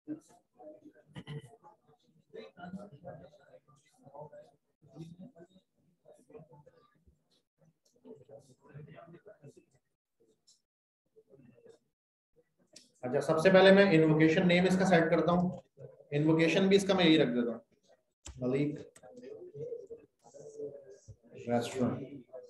अच्छा, सबसे पहले मैं इन्वोकेशन नेम इसका सेट करता हूँ, इन्वोकेशन भी इसका मैं यही रख देता हूँ, मलिक रेस्टोरेंट।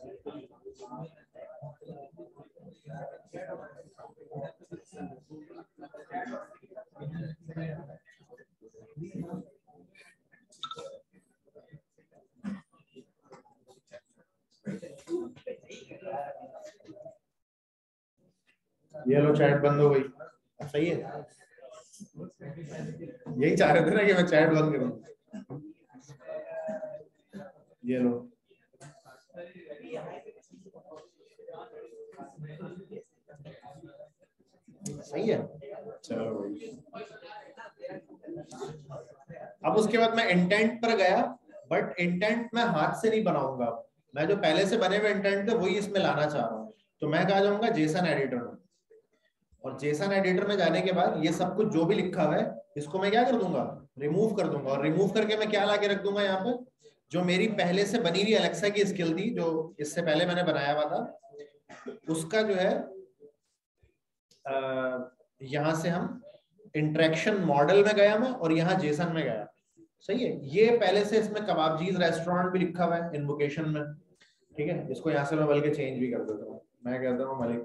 ये लो चैट बंद हो गई, सही है, यही चाह रहे थे ना कि मैं चैट बंद करूं। ये लो, सही है, चलो भाई। अब उसके बाद मैं इंटेंट पर गया, बट इंटेंट मैं हाथ से नहीं बनाऊंगा, मैं जो पहले से बने हुए इंटेंट थे वही इसमें लाना चाह रहा हूँ। तो मैं कहा जाऊंगा जेसन एडिटर में, और जेसन एडिटर में जाने के बाद ये सब कुछ जो भी लिखा हुआ है इसको मैं क्या कर दूंगा, रिमूव कर दूंगा। और रिमूव करके मैं क्या लाके रख दूंगा यहाँ पर, जो मेरी पहले से बनी हुई अलेक्सा की स्किल थी, जो इससे पहले मैंने बनाया हुआ था, उसका जो है यहाँ से हम इंटरेक्शन मॉडल में गया मैं, और यहाँ जेसन में गया। सही है, ये पहले से इसमें कबाबजीज रेस्टोरेंट भी लिखा हुआ है इन्वोकेशन में। ठीक है, इसको यहाँ से मैं बल्कि चेंज भी कर देता हूँ, मैं कहता हूँ मलिक।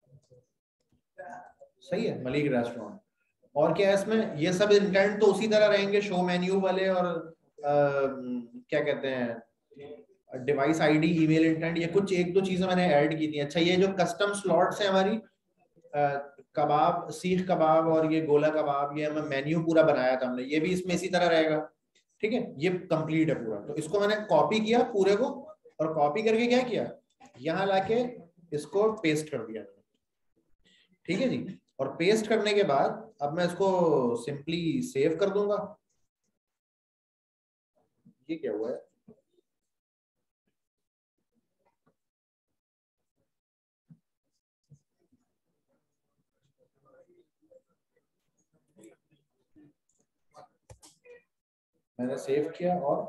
सही है, मलिक रेस्टोरेंट। और क्या है इसमें, ये सब इंटेंट तो उसी तरह रहेंगे, शो मेन्यू वाले, और क्या कहते हैं, डिवाइस आईडी, ईमेल इंटेंट, ये कुछ एक दो चीजें मैंने ऐड की थी। अच्छा, ये जो कस्टम स्लॉट्स है हमारी, कबाब, सीख कबाब और ये गोला कबाब, ये हमें मेन्यू पूरा बनाया था हमने, ये भी इसमें इसी तरह रहेगा। ठीक है, ये कंप्लीट है पूरा। तो इसको मैंने कॉपी किया पूरे को, और कॉपी करके क्या किया, यहाँ लाके इसको पेस्ट कर दिया। ठीक है जी, और पेस्ट करने के बाद अब मैं इसको सिंपली सेव कर दूंगा। ये क्या हुआ है, मैंने सेव किया, और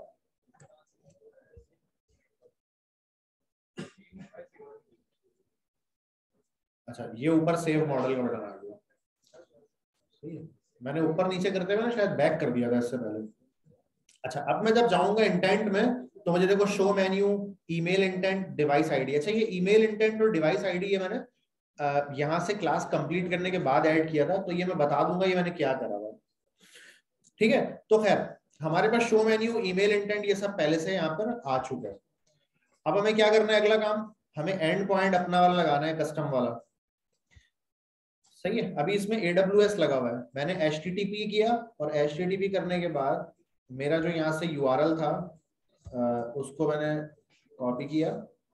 अच्छा, ये ऊपर सेव मॉडल का बटन आ गया। सही है, मैंने ऊपर नीचे करते हुए ना शायद बैक कर दिया था इससे पहले। अच्छा, अब मैं जब जाऊंगा इंटेंट में, तो मुझे देखो show menu, email intent, device ID. अच्छा, ये ईमेल इंटेंट और डिवाइस आईडी ये मैंने यहाँ से क्लास कंप्लीट करने के बाद ऐड किया था, तो ये मैं बता दूंगा ये मैंने क्या करा हुआ। ठीक है, तो खैर हमारे पास शो मेन्यू, ईमेल इंटेंट, ये सब पहले से यहाँ पर आ चुका है। अब हमें क्या करना है, अगला काम, हमें एंड पॉइंट अपना वाला लगाना है, कस्टम वाला। सही है, अभी इसमें AWS लगा हुआ है, मैंने HTTP किया, और HTTP करने के बाद मेरा जो यहाँ से URL था उसको मैंने कॉपी किया,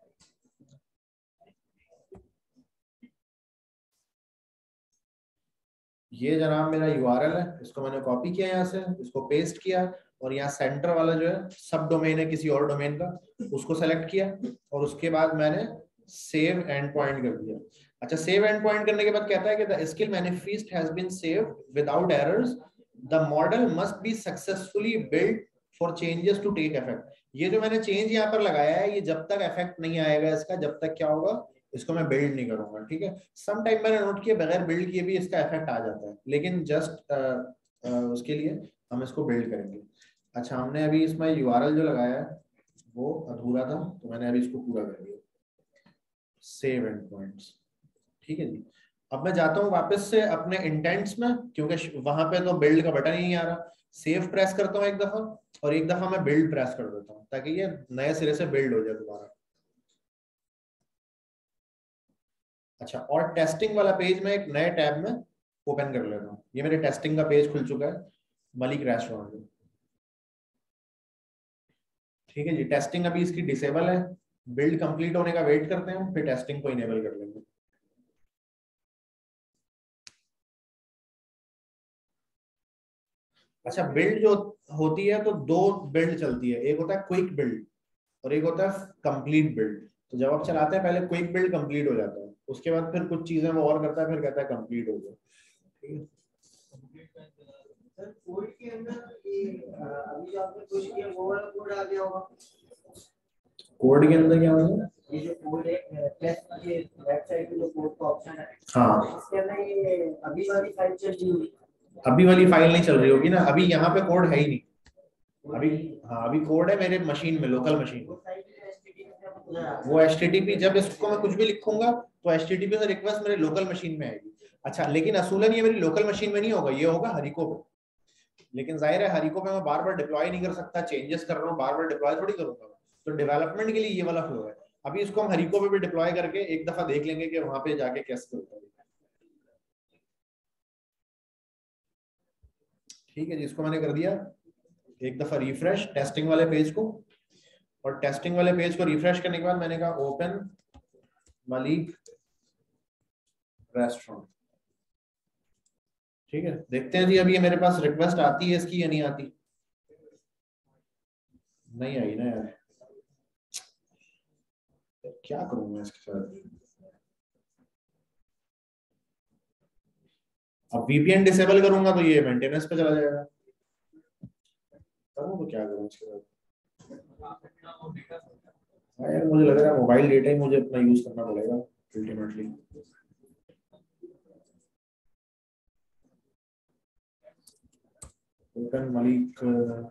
ये जनाब मेरा URL है, इसको मैंने कॉपी किया यहाँ से, इसको पेस्ट किया, और यहाँ सेंटर वाला जो है सब डोमेन है किसी और डोमेन का, उसको सेलेक्ट किया, और उसके बाद मैंने सेव एंड पॉइंट कर दिया। अच्छा, सेव एंड पॉइंट करने के बाद कहता है कि the skill manifest has been saved without errors, the model must be successfully build for changes to take effect. ये जो मैंने चेंज यहाँ पर लगाया है, ये जब तक इफेक्ट नहीं आएगा इसका, जब तक क्या होगा, इसको मैं बिल्ड नहीं करूंगा। ठीक है, सम टाइम मैंने नोट किया बगैर बिल्ड किए भी इसका इफेक्ट आ जाता है, लेकिन जस्ट उसके लिए हम इसको बिल्ड करेंगे। अच्छा, हमने अभी इसमें URL जो लगाया है वो अधूरा था, तो मैंने अभी इसको पूरा कर दिया, सेव एंड पॉइंट्स। ठीक है जी, अब मैं जाता हूँ वापस से अपने इंटेंट्स में, क्योंकि वहां पे तो बिल्ड का बटन ही नहीं आ रहा। सेव प्रेस करता हूँ एक दफा, और एक दफा मैं बिल्ड प्रेस कर देता हूँ, ताकि ये नए सिरे से बिल्ड हो जाए दोबारा। अच्छा, और टेस्टिंग वाला पेज में एक नए टैब में ओपन कर लेता हूँ, ये मेरे टेस्टिंग का पेज खुल चुका है, मलिक रेस्टोरेंट। ठीक है जी, टेस्टिंग अभी इसकी डिसेबल है, बिल्ड कंप्लीट होने का वेट करते हैं, फिर टेस्टिंग को इनेबल कर लेंगे। अच्छा, बिल्ड जो होती है तो दो बिल्ड चलती है, एक होता है क्विक बिल्ड और एक होता है कंप्लीट बिल्ड। तो जब आप चलाते हैं पहले क्विक बिल्ड कंप्लीट हो जाता है, उसके बाद फिर कुछ चीजें वो और करता है, फिर कहता है कंप्लीट हो गया। ठीक है, सर कोड के अंदर ये अभी जो आपने पुश किया वो वाला कोड आ गया होगा। कोड के अंदर क्या होगा? ये जो कोड है टेस्ट ये वेबसाइट में जो कोड का ऑप्शन है, हाँ, इसके अंदर ये अभी वाली फाइल चल रही होगी। अभी वाली फाइल नहीं चल रही होगी ना, अभी यहाँ पे कोड है ही नहीं अभी। हाँ, अभी कोड है मेरे मशीन में, लोकल मशीन में। वो HTTP जब इसको मैं कुछ भी लिखूंगा तो HTTP से रिक्वेस्ट मेरे लोकल मशीन में आएगी। अच्छा, लेकिन असूलन ये मेरी लोकल मशीन में नहीं होगा, ये होगा हरिको पे। लेकिन जाहिर है हरिको पे मैं बार बार डिप्लॉय नहीं कर सकता, चेंजेस कर रहा हूँ बार बार डिप्लॉय थोड़ी करूंगा। तो डेवलपमेंट के लिए ये वाला फ्लो है। अभी इसको हम हरिको पे भी डिप्लॉय करके एक दफा देख लेंगे कि वहां पे जाके कैसे होता है। ठीक है जी, इसको मैंने कर दिया एक दफा रिफ्रेश टेस्टिंग वाले पेज को, और टेस्टिंग वाले पेज को रिफ्रेश करने के बाद मैंने कहा ओपन मलिक रेस्टोरेंट। ठीक है, देखते हैं जी अभी ये मेरे पास रिक्वेस्ट आती है इसकी या नहीं आती। नहीं आई ना यार, क्या करूं मैं इसके साथ। अब VPN डिसेबल करूंगा तो ये मेंटेनेंस पे चला जाएगा, करूं तो क्या करूं इसके साथ। हाँ यार, मुझे लग रहा है मोबाइल डेटा ही मुझे अपना यूज करना पड़ेगा अल्टीमेटली। ओपन मलिक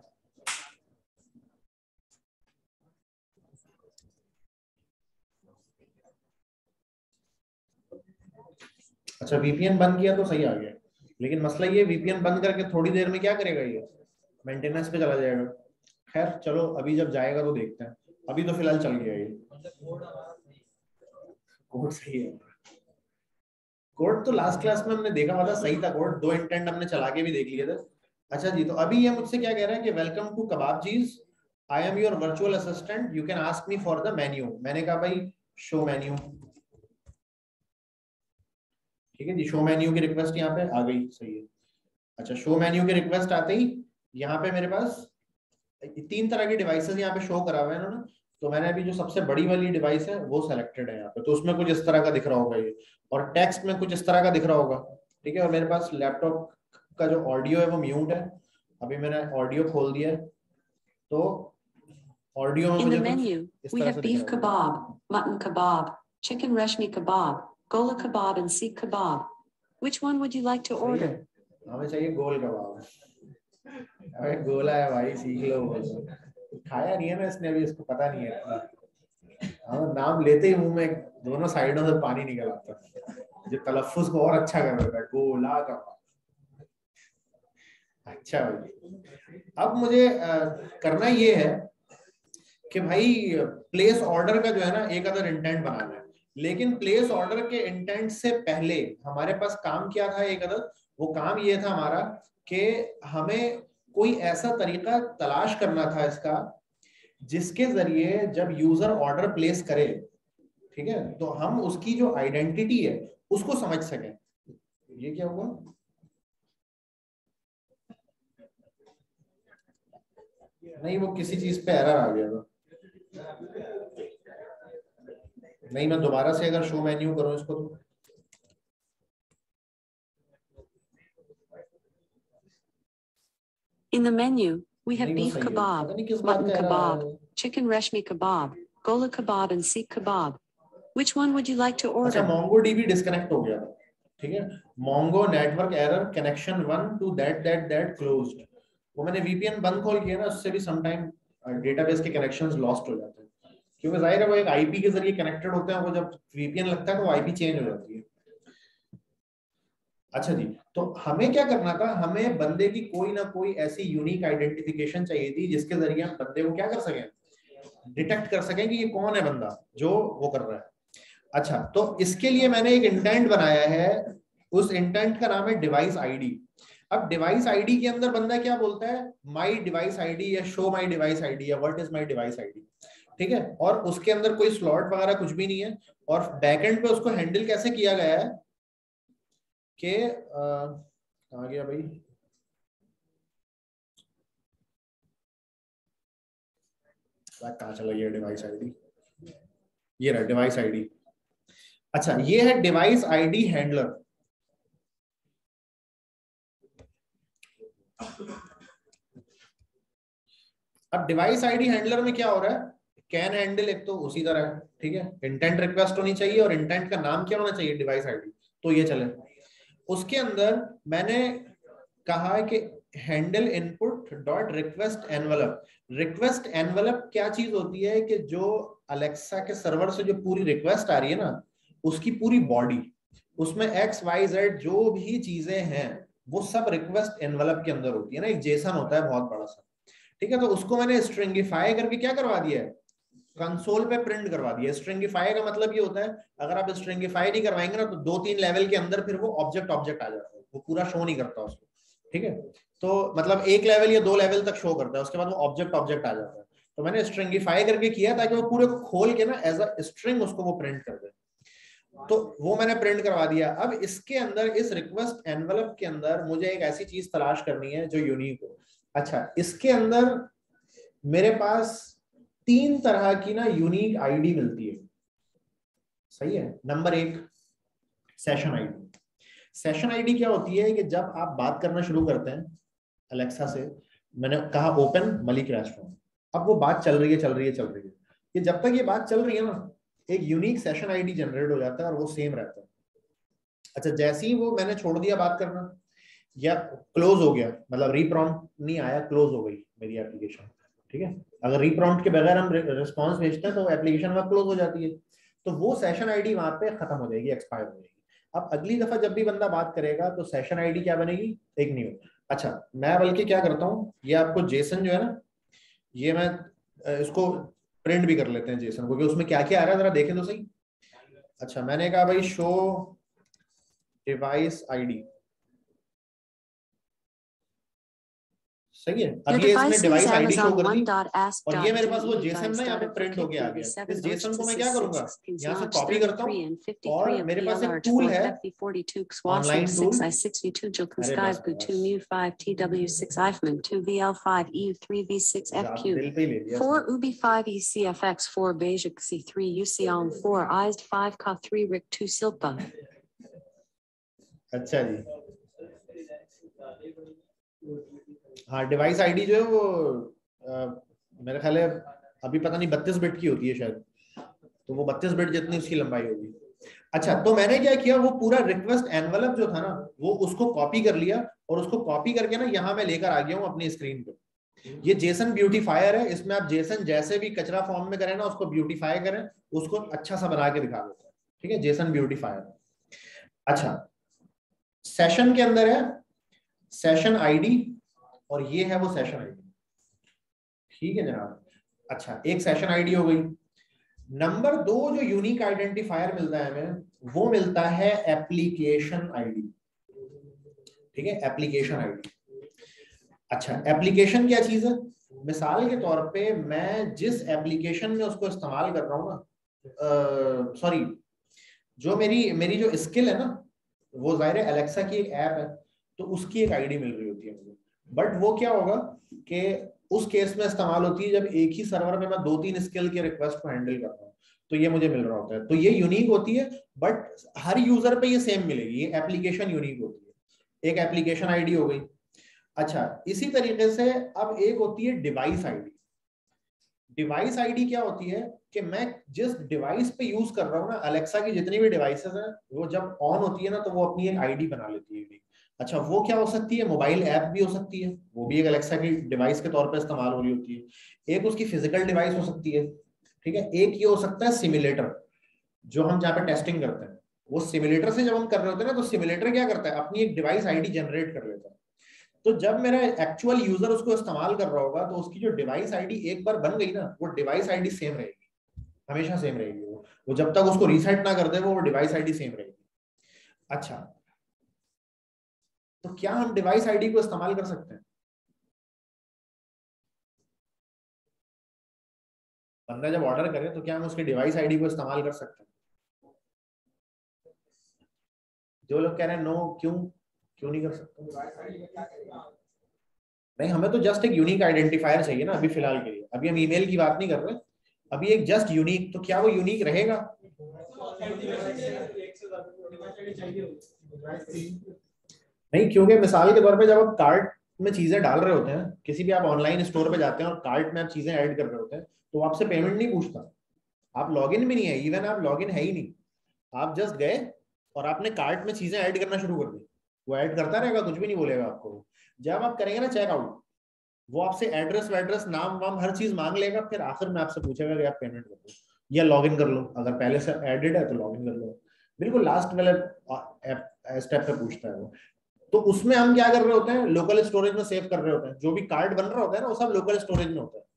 अच्छा, VPN बंद किया तो सही आ गया, लेकिन मसला ये VPN बंद करके थोड़ी देर में क्या करेगा, ये मेंटेनेंस पे चला जाएगा। खैर चलो, अभी जब जाएगा तो देखते हैं, अभी तो फिलहाल चल गया ये। कोड सही है, कोड तो लास्ट क्लास में हमने देखा हुआ था, सही था कोड, 2 इंटेंट हमने चला के भी देख लिए थे। अच्छा जी, तो अभी ये मुझसे क्या कह रहा है कि welcome to Kababjees, I am your virtual assistant, you can ask me for the menu. मैंने कहा भाई शो मेन्यू। ठीक है जी, शो मेन्यू की रिक्वेस्ट यहाँ पे आ गई, सही है। अच्छा, शो मेन्यू की रिक्वेस्ट आते ही यहाँ पे मेरे पास 3 तरह के डिवाइसेस यहाँ पे शो करा हुआ है इन्होंने। तो मैंने अभी जो सबसे बड़ी वाली डिवाइस है वो सेलेक्टेड है यहाँ पे, तो उसमें कुछ इस तरह का दिख रहा होगा ये, और टेक्स्ट में कुछ इस तरह का दिख रहा होगा। ठीक है, और मेरे पास लैपटॉप का जो ऑडियो है वो म्यूट है। अभी मैंने ऑडियो खोल दिया है, तो ऑडियो में मुझे कुछ इस तरह से दिख रहा होगा। mutton kebab, chicken rashmi kebab, gola kebab and seek kebab. Which one would you like to order? हमें चाहिए गोल कबाब। अरे गोला है भाई, सीख लो। खाया नहीं है ना इसने अभी, इसको पता नहीं है। हाँ, नाम लेते ही मुंह में दोनों साइडों से पानी निकल आता है, जो तलफ्फुज को और अच्छा कर देता है, गोला कबाब। अच्छा भाई, अब मुझे करना ये है कि भाई प्लेस ऑर्डर का जो है ना एक अदर इंटेंट बनाना है, लेकिन प्लेस ऑर्डर के इंटेंट से पहले हमारे पास काम क्या था एक अदर, वो काम ये था हमारा कि हमें कोई ऐसा तरीका तलाश करना था इसका जिसके जरिए जब यूजर ऑर्डर प्लेस करे, ठीक है, तो हम उसकी जो आइडेंटिटी है उसको समझ सकें। ये क्या हुआ, नहीं वो किसी चीज पे एरर आ गया था। नहीं, मैं दोबारा से अगर शो मेन्यू करूं इसको तो In the menu, we have beef kebab, mutton kebab, chicken rashmi kebab, gola kebab and seek kebab. Which one would you like to order? अच्छा, MongoDB डिस्कनेक्ट हो गया था। ठीक है, Mongo network error connection 1 to that closed। वो मैंने VPN बंद खोल किया ना, उससे भी समटाइम डेटाबेस के कनेक्शंस लॉस्ट हो जाते हैं, क्योंकि जाहिर है वो एक IP के जरिए कनेक्टेड होते हैं, वो जब VPN लगता है तो IP चेंज हो जाती है। अच्छा जी, तो हमें क्या करना था, हमें बंदे की कोई ना कोई ऐसी यूनिक आइडेंटिफिकेशन चाहिए थी जिसके जरिए हम बंदे को क्या कर सकें, डिटेक्ट कर सकें कि ये कौन है बंदा जो वो कर रहा है। अच्छा, तो इसके लिए मैंने एक इंटेंट बनाया है, उस इंटेंट का नाम है डिवाइस आईडी। अब डिवाइस आईडी के अंदर बंदा क्या बोलता है, माई डिवाइस आईडी या शो माई डिवाइस आईडी या what is my device ID. ठीक है, और उसके अंदर कोई स्लॉट वगैरह कुछ भी नहीं है, और बैकएंड पे उसको हैंडल कैसे किया गया है कि कहाँ गया भाई, कहाँ चला गया डिवाइस आईडी, ये रहा डिवाइस आईडी। अच्छा, ये है डिवाइस आईडी हैंडलर। अब डिवाइस आईडी हैंडलर में क्या हो रहा है, कैन हैंडल एक तो उसी तरह है, ठीक है, इंटेंट रिक्वेस्ट होनी चाहिए और इंटेंट का नाम क्या होना चाहिए, डिवाइस आईडी, तो ये चले। उसके अंदर मैंने कहा है कि handle input dot request envelope. Request envelope क्या चीज होती है कि जो अलेक्सा के सर्वर से जो पूरी रिक्वेस्ट आ रही है ना, उसकी पूरी बॉडी, उसमें एक्स वाई जेड जो भी चीजें हैं वो सब रिक्वेस्ट एनवेलप के अंदर होती है ना, एक जेसन होता है बहुत बड़ा सा, ठीक है। तो उसको मैंने स्ट्रिंगिफाई करके क्या करवा दिया है, कंसोल पे प्रिंट करवा दिया। स्ट्रिंगिफाई का मतलब ये होता है, अगर आप स्ट्रिंगिफाई नहीं करवाएंगे ना तो 2-3 लेवल के अंदर फिर वो ऑब्जेक्ट ऑब्जेक्ट आ जाता है, वो पूरा शो नहीं करता उसको, ठीक है। तो मतलब 1 लेवल या 2 लेवल तक शो करता है, उसके बाद वो ऑब्जेक्ट ऑब्जेक्ट आ जाता है। तो मैंने स्ट्रिंगिफाई करके किया ताकि वो पूरे को खोल के ना एज अ स्ट्रिंग उसको वो प्रिंट कर दे। तो वो मैंने प्रिंट करवा दिया। अब इसके अंदर, इस रिक्वेस्ट एनवेलप के अंदर मुझे एक ऐसी चीज तलाश करनी है जो यूनिक हो। अच्छा, इसके अंदर मेरे पास 3 तरह की ना यूनिक आईडी मिलती है, सही है। Number 1 session ID. Session ID क्या होती है कि जब आप बात करना शुरू करते हैं अलेक्सा से, मैंने कहा ओपन मलिक रेस्टोरेंट, अब वो बात चल रही है, ये जब तक ये बात चल रही है ना, एक यूनिक सेशन आईडी जनरेट हो जाता है और वो सेम रहता है। अच्छा, जैसे ही वो मैंने छोड़ दिया बात करना या क्लोज हो गया, मतलब रीप्रॉम्प्ट नहीं आया, क्लोज हो गई मेरी एप्लीकेशन, ठीक है। अगर रीप्रॉम्प्ट के बगैर हम रिस्पॉन्स भेजते हैं तो एप्लीकेशन वहां क्लोज हो जाती है, तो वो सेशन आईडी वहां पे खत्म हो जाएगी, एक्सपायर हो जाएगी। अब अगली दफा जब भी बंदा बात करेगा तो सेशन आईडी क्या बनेगी, एक न्यू। अच्छा, मैं बल्कि क्या करता हूँ, ये आपको जेसन जो है ना, ये मैं इसको प्रिंट भी कर लेते हैं जेसन को, कि उसमें क्या क्या आ रहा है जरा देखें तो सही। अच्छा, मैंने कहा भाई शो डिवाइस आईडी, सही है। अब ये इसने डिवाइस आईडी शो कर दी और ये मेरे पास वो जेसन ना यहाँ पे प्रिंट होके आ गया। इस जेसन को मैं क्या करूंगा, यहाँ से कॉपी करता हूँ और मेरे पास एक टूल है, ऑनलाइन टूल, दिल पे ले लिया 4 Ubi 5 ECFX 4 Basic C3 UCOM 4 ISD 5 Ka 3 Rick 2 Silpa। अच्छा जी, हाँ, डिवाइस आईडी जो है वो मेरे ख्याल है अभी पता नहीं 32 बिट की होती है शायद, तो वो 32 बिट जितनी उसकी लंबाई होगी। अच्छा, तो मैंने क्या किया, वो पूरा रिक्वेस्ट एनवेलप जो था ना, वो उसको कॉपी कर लिया और उसको कॉपी करके ना यहाँ मैं लेकर आ गया हूँ अपनी स्क्रीन पे। ये जेसन ब्यूटीफायर है, इसमें आप जेसन जैसे भी कचरा फॉर्म में करें ना, उसको ब्यूटीफाई करें, उसको अच्छा सा बना के दिखा देता है, ठीक है, जेसन ब्यूटीफायर। अच्छा, सेशन के अंदर है सेशन आईडी और ये है वो सेशन आईडी, ठीक है जनाब। अच्छा, एक सेशन आईडी हो गई। नंबर 2 जो यूनिक आइडेंटिफायर मिलता है हमें, वो मिलता है एप्लीकेशन आईडी, ठीक है, एप्लीकेशन आईडी। अच्छा, एप्लीकेशन क्या चीज है, मिसाल के तौर पे मैं जिस एप्लीकेशन में उसको इस्तेमाल कर रहा हूँ ना, सॉरी, जो मेरी जो स्किल है ना, वो जाहिर है अलेक्सा की एक ऐप है, तो उसकी एक आईडी मिल रही होती है मुझे। बट वो क्या होगा कि उस केस में इस्तेमाल होती है जब एक ही सर्वर में मैं 2-3 स्किल के रिक्वेस्ट को हैंडल कर रहा हूँ, तो ये मुझे मिल रहा होता है, तो ये यूनिक होती है। बट हर यूजर पे ये सेम मिलेगी, ये एप्लीकेशन यूनिक होती है, एक एप्लीकेशन आईडी हो गई। अच्छा, इसी तरीके से अब एक होती है डिवाइस आईडी। डिवाइस आईडी क्या होती है कि मैं जिस डिवाइस पे यूज कर रहा हूँ ना, अलेक्सा की जितनी भी डिवाइसेस हैं, वो जब ऑन होती है ना तो वो अपनी एक आईडी बना लेती है। अच्छा, वो क्या हो सकती है, मोबाइल ऐप भी हो सकती है, वो भी एक अलेक्सा की डिवाइस के तौर पे इस्तेमाल हो रही होती है। एक उसकी फिजिकल डिवाइस हो सकती है, ठीक है। एक ये हो सकता है सिमुलेटर, जो हम जहाँ पे टेस्टिंग करते हैं, वो सिमुलेटर से जब हम कर रहे होते हैं ना, तो सिमुलेटर क्या करता है, अपनी एक डिवाइस आईडी जनरेट कर लेता है। तो जब मेरा एक्चुअल यूजर उसको इस्तेमाल कर रहा होगा, तो उसकी जो डिवाइस आईडी एक बार बन गई ना, वो डिवाइस आईडी सेम रहेगी, हमेशा सेम रहेगी। वो जब तक उसको रीसेट ना कर दे, वो डिवाइस आईडी सेम रहेगी। अच्छा, तो क्या हम डिवाइस आईडी को इस्तेमाल कर सकते हैं? बंदा जब ऑर्डर करे तो क्या हम उसके डिवाइस आईडी को इस्तेमाल कर सकते हैं? जो लोग कह रहे हैं नो, क्यों नहीं कर सकते? नहीं, हमें तो जस्ट एक यूनिक आइडेंटिफायर चाहिए ना अभी फिलहाल के लिए। अभी हम ईमेल की बात नहीं कर रहे, अभी एक जस्ट यूनिक। तो क्या वो यूनिक रहेगा? नहीं, क्योंकि मिसाल के तौर पे जब आप कार्ड में चीजें डाल रहे होते हैं, किसी भी आप ऑनलाइन स्टोर पे जाते हैं और कार्ट में आप चीजें ऐड कर रहे होते हैं, तो आपसे पेमेंट नहीं पूछता, आप लॉगिन भी नहीं है, इवन आप लॉगिन है ही नहीं, आप जस्ट गए और आपने कार्ट में चीजें ऐड करना शुरू कर दी, वो ऐड करता रहेगा, कुछ भी नहीं बोलेगा आपको। जब आप करेंगे ना चेकआउट, वो आपसे एड्रेस वेड्रेस नाम वाम हर चीज मांग लेगा, फिर आखिर में आपसे पूछेगा कि आप पेमेंट कर दो या लॉगिन कर लो, अगर पहले से एडेड है तो लॉगिन कर लो, बिल्कुल लास्ट वाले स्टेप पे पूछता है वो। तो उसमें हम क्या कर रहे होते हैं, लोकल स्टोरेज में सेव कर रहे होते हैं, जो भी कार्ड बन रहा होता है ना वो सब लोकल स्टोरेज में होता है।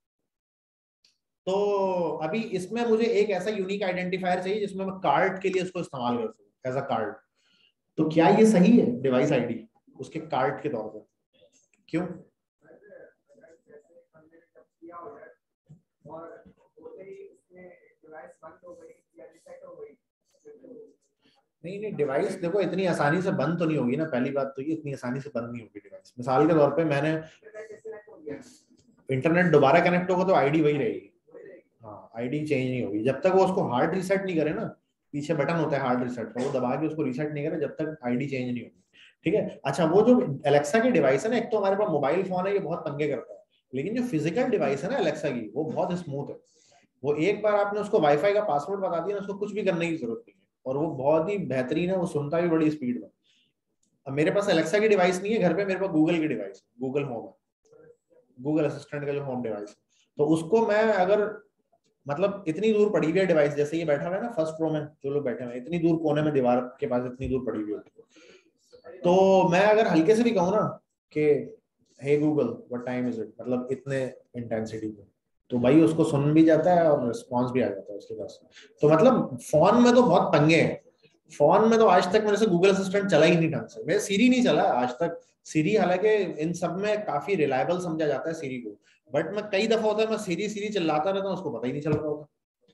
तो अभी इसमें मुझे एक ऐसा यूनिक आइडेंटिफायर चाहिए जिसमें मैं कार्ड के लिए उसको इस्तेमाल कर सकूं एज अ कार्ड। तो क्या ये सही है डिवाइस आईडी उसके कार्ड के तौर पर? क्यों? नहीं नहीं, डिवाइस देखो इतनी आसानी से बंद तो नहीं होगी ना, पहली बात तो ये इतनी आसानी से बंद नहीं होगी डिवाइस। मिसाल के तौर पे मैंने इंटरनेट दोबारा कनेक्ट होगा तो आईडी वही रहेगी, हाँ आईडी चेंज नहीं होगी जब तक वो उसको हार्ड रीसेट नहीं करे ना, पीछे बटन होता है हार्ड रीसेट का, वो दबा के उसको रीसेट नहीं करे जब तक आईडी चेंज नहीं होगी। ठीक है, अच्छा वो जो एलेक्सा की डिवाइस है ना, एक तो हमारे पास मोबाइल फोन है ये बहुत पंगे करता है, लेकिन जो फिजिकल डिवाइस है ना एलेक्सा की वो बहुत स्मूथ है। वो एक बार आपने उसको वाईफाई का पासवर्ड बता दिया ना, उसको कुछ भी करने की जरूरत नहीं है, और वो बहुत ही बेहतरीन है, वो सुनता भी बड़ी स्पीड में। अब मेरे पास एलेक्सा की डिवाइस नहीं है घर पे, मेरे पास गूगल की डिवाइस, गूगल होम है, गूगल असिस्टेंट का जो होम डिवाइस, तो उसको मैं अगर मतलब इतनी दूर पड़ी हुई है डिवाइस, जैसे ये बैठा हुआ है ना फर्स्ट रो में जो लोग बैठे हुए हैं, इतनी दूर कोने में दीवार के पास इतनी दूर पड़ी हुई होती है, तो मैं अगर हल्के से भी कहूँ ना कि hey Google what time is it, मतलब इतने इंटेंसिटी पे, तो भाई उसको सुन भी जाता है और रिस्पॉन्स भी आ जाता है उसके पास। तो मतलब फोन में तो बहुत पंगे हैं, फोन में तो आज तक मेरे से गूगल असिस्टेंट चला ही नहीं ढंग से, मेरे सीरी नहीं चला आज तक। सीरी हालांकि इन सब में काफी रिलायबल समझा जाता है सीरी को, बट मैं कई दफा होता है मैं सीरी सीरी चिल्लाता रहता हूँ, उसको पता ही नहीं चल रहा होता,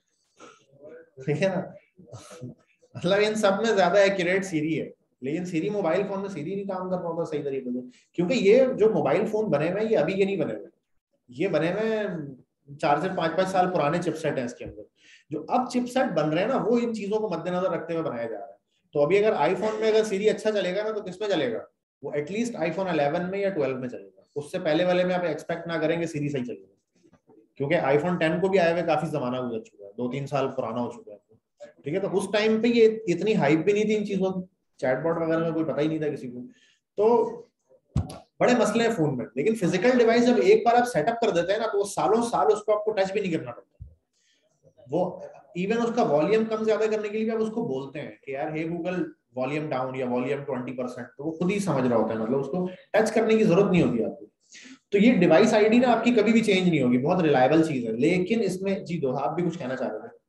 ठीक है ना। मतलब इन सब में ज्यादा एक्यूरेट सीरी है, लेकिन सीरी मोबाइल फोन में सीरी नहीं काम कर पाता सही तरीके से, क्योंकि ये जो मोबाइल फोन बने हुए हैं ये अभी के नहीं बने हुए, ये बने हुए 4 से 5 साल पुराने चिपसेट हैं इसके अंदर। जो अब चिपसेट बन रहे हैं ना वो इन चीजों को मद्देनजर रखते हुए बनाया जा रहा है। तो अभी अगर आईफोन में अगर सीरी अच्छा चलेगा ना तो किसमें चलेगा, वो एटलीस्ट आईफोन 11 में या 12 में चलेगा, उससे पहले वाले में आप एक्सपेक्ट ना करेंगे सीरी सही चलेगा, क्योंकि आईफोन 10 को भी आए हुए काफी जमाना गुजर चुका है, 2-3 साल पुराना हो चुका है। ठीक है, तो उस टाइम पे ये इतनी हाइप भी नहीं थी इन चीजों की, चैटबॉट वगैरह में कोई पता ही नहीं था किसी को, तो बड़े मसले हैं फोन में। लेकिन फिजिकल डिवाइस जब एक बार आप सेटअप कर देते हैं ना तो वो सालों साल उसको आपको टच भी नहीं करना पड़ता। वो इवन उसका वॉल्यूम कम ज्यादा करने के लिए आप उसको बोलते हैं कि यार हे गूगल वॉल्यूम डाउन या वॉल्यूम 20%, तो वो खुद ही समझ रहा होता है, मतलब उसको टच करने की जरूरत नहीं होती आपको। तो ये डिवाइस आईडी ना आपकी कभी भी चेंज नहीं होगी, बहुत रिलायबल चीज है। लेकिन इसमें जी दो आप भी कुछ कहना चाह रहे थे?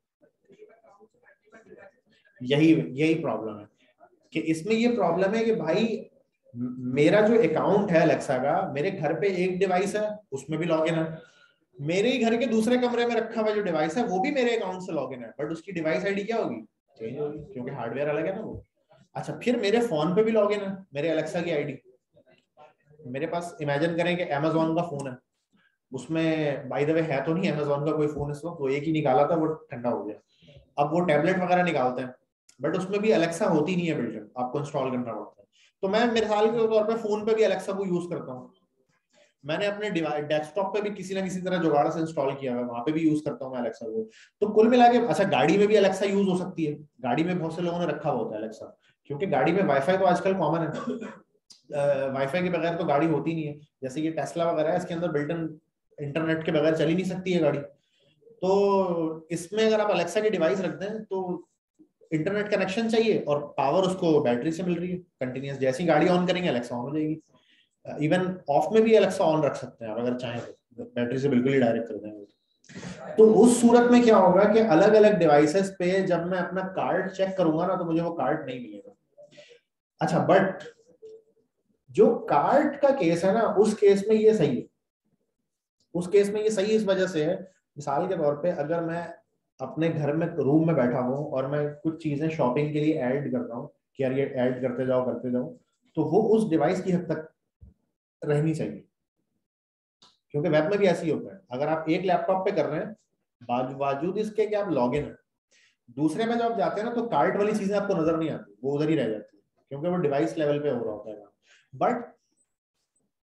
यही यही प्रॉब्लम है कि इसमें ये प्रॉब्लम है कि भाई मेरा जो अकाउंट है अलेक्सा का, मेरे घर पे एक डिवाइस है उसमें भी लॉगिन है, मेरे ही घर के दूसरे कमरे में रखा हुआ जो डिवाइस है वो भी मेरे अकाउंट से लॉगिन है, बट उसकी डिवाइस आईडी क्या होगी, चेंज होगी, क्योंकि हार्डवेयर अलग है ना वो। अच्छा फिर मेरे फोन पे भी लॉगिन है मेरे अलेक्सा की आईडी, मेरे पास इमेजिन करें कि अमेजोन का फोन है, उसमें बाय द वे है तो नहीं अमेजोन का कोई फोन इस वक्त, वो एक ही निकाला था वो ठंडा हो गया, अब वो टैबलेट वगैरह निकालते हैं, बट उसमें भी अलेक्सा होती नहीं है बिल्ट इन, आपको इंस्टॉल करना पड़ता है। तो मैं मिसाल के तौर पे फोन पे भी अलेक्सा को यूज करता हूँ, मैंने अपने डेस्कटॉप पे भी किसी ना किसी तरह जुगाड़ से इंस्टॉल किया है, वहां पे भी यूज करता हूँ मैं अलेक्सा को। तो कुल मिला के अच्छा गाड़ी में भी अलेक्सा यूज हो सकती है, गाड़ी में बहुत से लोगों ने रखा हुआ होता है अलेक्सा, क्योंकि गाड़ी में वाईफाई तो आजकल कॉमन है, वाईफाई के बगैर तो गाड़ी होती नहीं है, जैसे ये टेस्ला वगैरह है इसके अंदर बिल्ट इन इंटरनेट के बगैर चल ही नहीं सकती है गाड़ी। तो इसमें अगर आप अलेक्सा की डिवाइस रखते हैं तो इंटरनेट कनेक्शन चाहिए और पावर उसको बैटरी से मिल रही है कंटिन्यूस, जैसी गाड़ी ऑन करेंगे अलेक्सा ऑन हो जाएगी, इवन ऑफ में भी अलेक्सा ऑन रख सकते हैं आप अगर चाहें तो, बैटरी से बिल्कुल ही डायरेक्ट कर देंगे। तो उस सूरत में क्या होगा कि अलग अलग डिवाइसेस पे जब मैं अपना कार्ड चेक करूंगा ना तो मुझे वो कार्ड नहीं मिलेगा। अच्छा बट जो कार्ड का केस है ना उस केस में ये सही है, उस केस में ये सही इस वजह से है, मिसाल के तौर पे अगर मैं अपने घर में रूम में बैठा हूँ और मैं कुछ चीजें शॉपिंग के लिए ऐड कर रहा हूँ कि यार ये ऐड करते जाओ, तो वो उस डिवाइस की हद तक रहनी चाहिए, क्योंकि वेब में भी ऐसे ही होता है, अगर आप एक लैपटॉप पे कर रहे हैं बावजूद इसके कि आप लॉगिन है, दूसरे में जब आप जाते हैं ना तो कार्ट वाली चीजें आपको नजर नहीं आती, वो उधर ही रह जाती है, क्योंकि वो डिवाइस लेवल पे हो रहा होता है। बट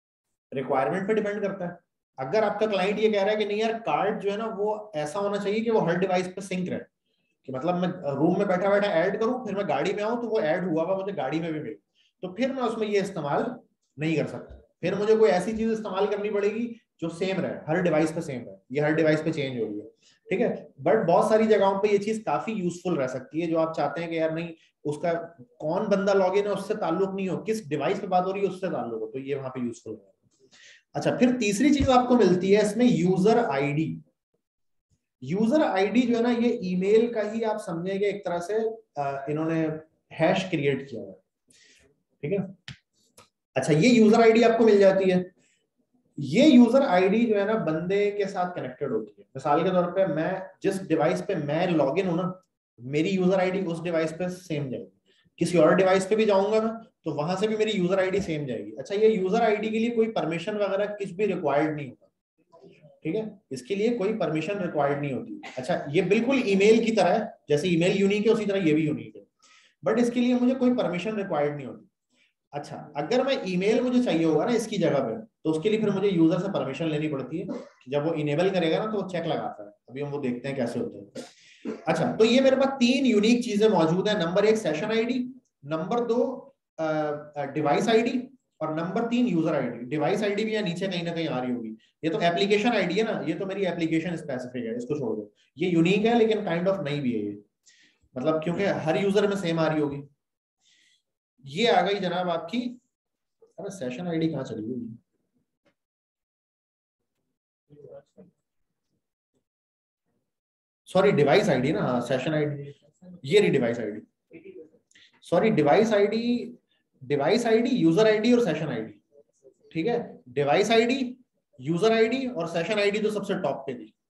रिक्वायरमेंट पे डिपेंड करता है। अगर आपका क्लाइंट ये कह रहा है कि नहीं यार कार्ड जो है ना वो ऐसा होना चाहिए कि वो हर डिवाइस पे सिंक रहे, कि मतलब मैं रूम में बैठा बैठा ऐड करूं, फिर मैं गाड़ी में आऊं तो वो ऐड हुआ हुआ मुझे गाड़ी में भी मिले, तो फिर मैं उसमें ये इस्तेमाल नहीं कर सकता। फिर मुझे कोई ऐसी चीज इस्तेमाल करनी पड़ेगी जो सेम रहे, हर डिवाइस पे सेम रहे, ये हर डिवाइस पे चेंज हो रही है, ठीक है। बट बहुत सारी जगहों पे ये चीज काफी यूजफुल रह सकती है, जो आप चाहते हैं कि यार नहीं उसका कौन बंदा लॉग इन है उससे ताल्लुक नहीं हो, किस डिवाइस पे बात हो रही है उससे ताल्लुक हो, तो ये वहां पे यूजफुल है। अच्छा, फिर तीसरी चीज आपको मिलती है इसमें यूजर आईडी। यूजर आईडी जो है ना ये ईमेल का ही आप समझेंगे एक तरह से इन्होंने हैश क्रिएट किया है, ठीक है। अच्छा, ये यूजर आईडी आपको मिल जाती है। ये यूजर आईडी जो है ना बंदे के साथ कनेक्टेड होती है। मिसाल के तौर पे मैं जिस डिवाइस पे मैं लॉग इन हूं ना, मेरी यूजर आईडी उस डिवाइस पे सेम जाएगी। किसी और डिवाइस पे भी जाऊंगा मैं तो वहां से भी मेरी यूजर आईडी सेम जाएगी। अच्छा, ये यूजर आईडी के लिए कोई परमिशन वगैरह कुछ भी रिक्वायर्ड नहीं होता, ठीक है, इसके लिए कोई परमिशन रिक्वायर्ड नहीं होती। अच्छा, ये बिल्कुल ईमेल की तरह है, जैसे ईमेल यूनिक है उसी तरह ये भी यूनिक है, बट इसके लिए मुझे कोई परमिशन रिक्वायर्ड नहीं होती। अच्छा, अगर मैं ईमेल मुझे चाहिए होगा ना इसकी जगह पे, तो उसके लिए फिर मुझे यूजर से परमिशन लेनी पड़ती है। जब वो इनेबल करेगा ना तो वो चेक लगाता है, अभी हम वो देखते हैं कैसे होता है। अच्छा, तो ये मेरे पास 3 यूनिक चीजें मौजूद है। Number 1 session ID, number 2 device ID, और number 3 user ID. Device ID भी यहाँ नीचे कहीं ना कहीं आ रही होगी। ये तो एप्लीकेशन आईडी है ना, ये तो मेरी एप्लीकेशन स्पेसिफिक है, इसको छोड़ दो। ये यूनिक है लेकिन काइंड ऑफ नहीं भी है ये, मतलब क्योंकि हर यूजर में सेम आ रही होगी। ये आ गई जनाब आपकी, अरे सेशन आईडी कहाँ चली गई? सॉरी, डिवाइस आईडी ना, हाँ सेशन आईडी, ये रही device ID. Sorry, device ID, user ID और सेशन आईडी, ठीक है। डिवाइस आईडी, यूजर आईडी और सेशन आईडी तो सबसे टॉप पे थी,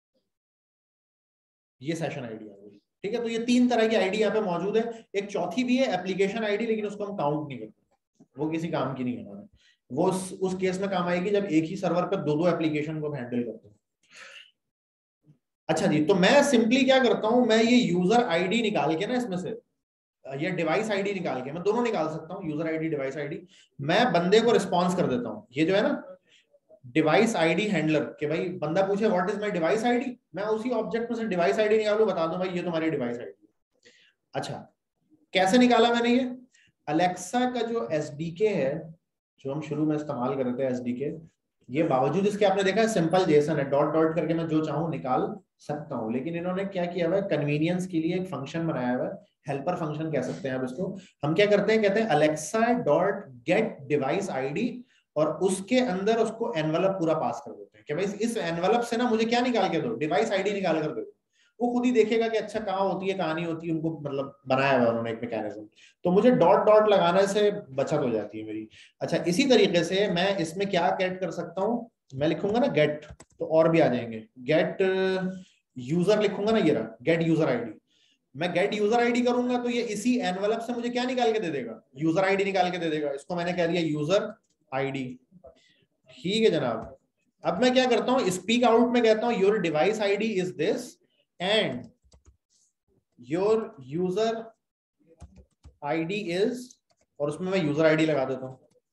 ये सेशन आईडी आ गई, ठीक है। तो ये 3 तरह की आईडी यहाँ पे मौजूद है। एक चौथी भी है एप्लीकेशन आईडी, लेकिन उसको हम काउंट नहीं करते, वो किसी काम की नहीं है हमारे। वो उस केस में काम आएगी जब एक ही सर्वर पर 2 एप्लीकेशन को हैंडल करते हैं। अच्छा जी, तो मैं सिंपली क्या करता हूं, मैं ये यूजर आईडी निकाल के ना इसमें से, ये डिवाइस आईडी निकाल के, मैं दोनों निकाल सकता हूँ, यूजर आईडी डिवाइस आईडी। मैं बंदे को रिस्पॉन्स कर देता हूँ, ये जो है ना डिवाइस आईडी हैंडलर, कि भाई बंदा पूछे what is my device ID, मैं उसी ऑब्जेक्ट में से डिवाइस आईडी निकालूं, बता दूं भाई ये तुम्हारी डिवाइस आईडी। अच्छा, कैसे निकाला मैंने ये? अलेक्सा का जो एसडीके है, जो हम शुरू में इस्तेमाल कर रहे थे एसडीके, ये बावजूद इसके आपने देखा है सिंपल जेसन है, डॉट डॉट करके मैं जो चाहूं निकाल सकता हूं। लेकिन इन्होंने क्या किया हुआ है, कन्वीनियंस के लिए एक फंक्शन बनाया हुआ है, हेल्पर फंक्शन कह सकते हैं आप इसको। हम क्या करते हैं, कहते हैं Alexa dot get device ID, और उसके अंदर उसको एनवेलप पूरा पास कर देते हैं कि भाई इस एनवेलप से ना मुझे क्या निकाल के दो, डिवाइस आईडी निकाल कर दो। वो खुद ही देखेगा कि अच्छा कहाँ होती है कहाँ नहीं होती है, उनको मतलब बनाया हुआ उन्होंने एक मैकेनिज्म, तो मुझे डॉट डॉट लगाने से बचत हो जाती है मेरी। अच्छा, इसी तरीके से मैं इसमें क्या गेट कर सकता हूँ, मैं लिखूंगा ना गेट, तो और भी आ जाएंगे। गेट यूजर लिखूंगा ना, ये रहा गेट यूजर आईडी। मैं गेट यूजर आईडी करूंगा तो ये इसी एनवेलप से मुझे क्या निकाल के दे देगा, यूजर आईडी निकाल के दे देगा। इसको मैंने कह दिया यूजर आईडी, ठीक है जनाब। अब मैं क्या करता हूं, स्पीक आउट में कहता हूं your device ID is this and your user ID is, और उसमें मैं यूजर आईडी लगा देता हूं,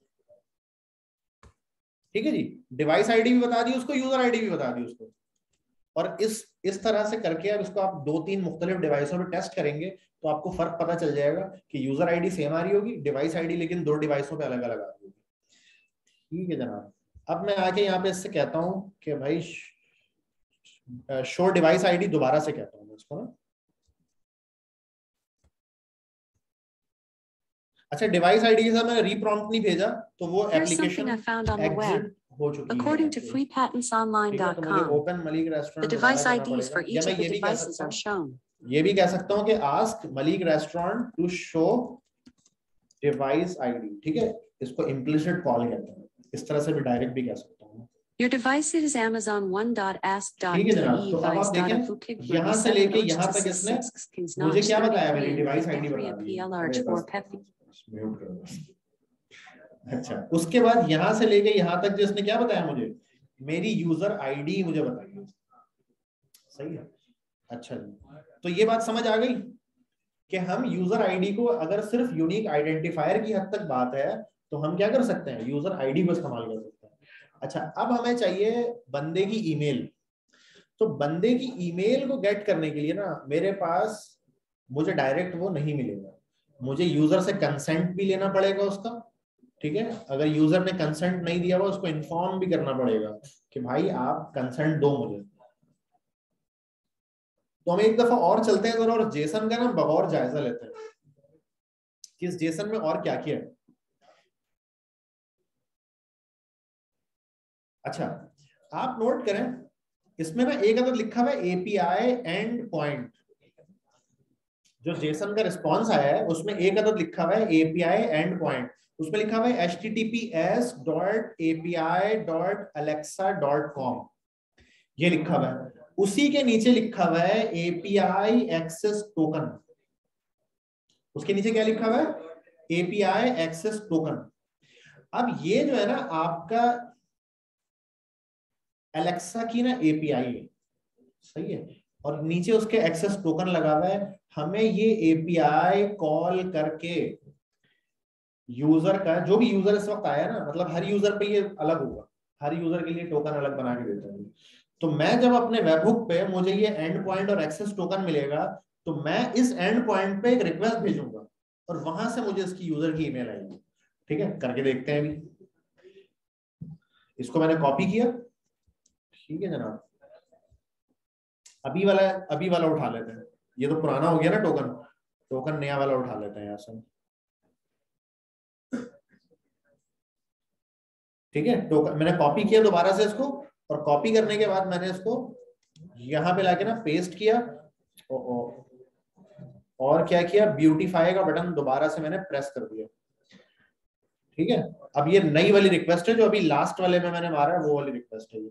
ठीक है जी। डिवाइस आईडी भी बता दी उसको, यूजर आईडी भी बता दी उसको। और इस तरह से करके अब इसको आप 2-3 मुख्तलिफ डिवाइसों पे टेस्ट करेंगे तो आपको फर्क पता चल जाएगा कि यूजर आईडी सेम आ रही होगी, डिवाइस आईडी लेकिन 2 डिवाइसों पे अलग अलग आ रही होगी, ठीक है जनाब। अब मैं आके यहाँ पे इससे कहता हूँ कि भाई शो डिवाइस आईडी, दोबारा से कहता हूँ इसको ना। अच्छा, डिवाइस आईडी के साथ मैंने रीप्रॉम्प्ट नहीं भेजा तो वो एप्लीकेशन एग्जिट हो चुकी है। According to freepatensonline.com, open Malik restaurant, the device IDs for each of the devices are shown. ये भी कह सकता हूँ कि ask Malik restaurant to show device ID, ठीक है। इसको इम्प्लिसिट कॉल कहते हैं, इस तरह से भी डायरेक्ट भी कह सकता हूँ। Your device is Amazon 1.ask.de ठीक है जनाब, तो अब आप देखें यहाँ से लेके यहाँ तक इसने मुझे क्या बताया, मेरी डिवाइस आईडी बता दी। अच्छा, उसके बाद यहाँ से लेके यहाँ तक जिसने क्या बताया मुझे, मेरी यूजर आईडी मुझे बताइए, सही है। अच्छा जी, तो ये बात समझ आ गई कि हम यूजर आईडी को, अगर सिर्फ यूनिक आइडेंटिफायर की हद तक बात है तो हम क्या कर सकते हैं, यूजर आईडी को इस्तेमाल कर सकते हैं। अच्छा, अब हमें चाहिए बंदे की ईमेल। तो बंदे की ईमेल को गेट करने के लिए ना मेरे पास, मुझे डायरेक्ट वो नहीं मिलेगा, मुझे यूजर से कंसेंट भी लेना पड़ेगा उसका। ठीक है, अगर यूजर ने कंसेंट नहीं दिया हुआ उसको इन्फॉर्म भी करना पड़ेगा कि भाई आप कंसेंट दो मुझे। तो हम एक दफा और चलते हैं जरा और जेसन का ना बगौर जायजा लेते हैं कि इस जेसन में और क्या किया है। अच्छा, आप नोट करें इसमें ना एक अगर लिखा हुआ है एपीआई एंड पॉइंट, जो जेसन का रिस्पॉन्स आया है उसमें एक अदद लिखा हुआ है एपीआई एंड पॉइंट, उसमें लिखा हुआ है https.api.alexa.com, ये लिखा हुआ है। उसी के नीचे लिखा हुआ है एपीआई एक्सेस टोकन। उसके नीचे क्या लिखा हुआ है? API access token. अब ये जो है ना आपका एलेक्सा की ना एपीआई है, सही है, और नीचे उसके एक्सेस टोकन लगा हुआ है। हमें ये एपीआई कॉल करके यूजर का, जो भी यूजर इस वक्त आया ना, मतलब हर यूजर पे ये अलग होगा, हर यूजर के लिए टोकन अलग बना के देता है। तो मैं जब अपने वेबहुक पे मुझे ये एंड पॉइंट और एक्सेस टोकन मिलेगा, तो मैं इस एंड पॉइंट पे एक रिक्वेस्ट भेजूंगा और वहां से मुझे इसकी यूजर की ईमेल आएगी। ठीक है, करके देखते हैं अभी। इसको मैंने कॉपी किया, ठीक है जनाब। अभी वाला उठा लेते हैं, ये तो पुराना हो गया ना टोकन, टोकन नया वाला उठा लेते हैं यहाँ से। ठीक है, टोकन मैंने कॉपी किया दोबारा से इसको, और कॉपी करने के बाद मैंने इसको यहाँ पे लाके ना पेस्ट किया, और क्या किया, ब्यूटीफाई का बटन दोबारा से मैंने प्रेस कर दिया। ठीक है, अब ये नई वाली रिक्वेस्ट है जो अभी लास्ट वाले में मैंने मारा है, वो वाली रिक्वेस्ट है ये।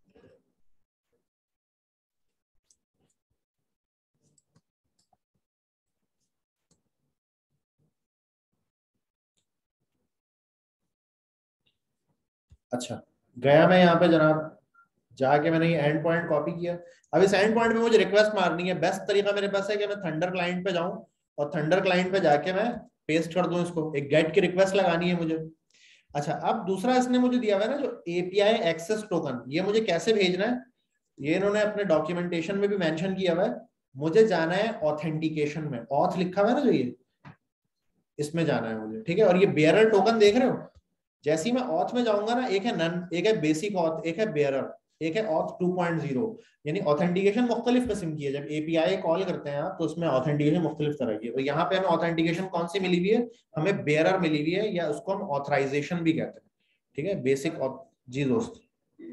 अच्छा, गया मैं यहाँ पे जनाब, जाके मैंने ये एंड पॉइंट कॉपी किया। अब इस एंड पॉइंट पे मुझे रिक्वेस्ट मारनी है। बेस्ट तरीका मेरे पास है कि मैं थंडर क्लाइंट पे जाऊं और थंडर क्लाइंट पे जाके मैं पेस्ट कर दूं इसको, एक गेट की रिक्वेस्ट लगानी है मुझे। अच्छा, अब दूसरा इसने मुझे दिया हुआ है ना जो एपीआई एक्सेस टोकन, ये मुझे कैसे भेजना है, ये इन्होंने अपने डॉक्यूमेंटेशन में भी मेंशन किया हुआ है। मुझे जाना है ऑथेंटिकेशन में, ऑथ लिखा हुआ है ना जो ये, इसमें जाना है मुझे। ठीक है, और ये बेयरर टोकन देख रहे हो, जैसे ही मैं ऑथ में जाऊंगा ना, एक है नन, एक है बेसिक ऑथ, एक है बेयरर, एक है ऑथ 2.0, यानी ऑथेंटिकेशन मुख्तलिफ किस्म की है। जब एपीआई कॉल करते हैं आप तो उसमें ऑथेंटिकेशन मुख्तलिफ तरह की है। तो यहाँ पे हमें ऑथेंटिकेशन कौन सी मिली हुई है, हमें बेयरर मिली हुई है, या उसको हम ऑथराइजेशन भी कहते हैं। ठीक है, बेसिक जी दोस्त,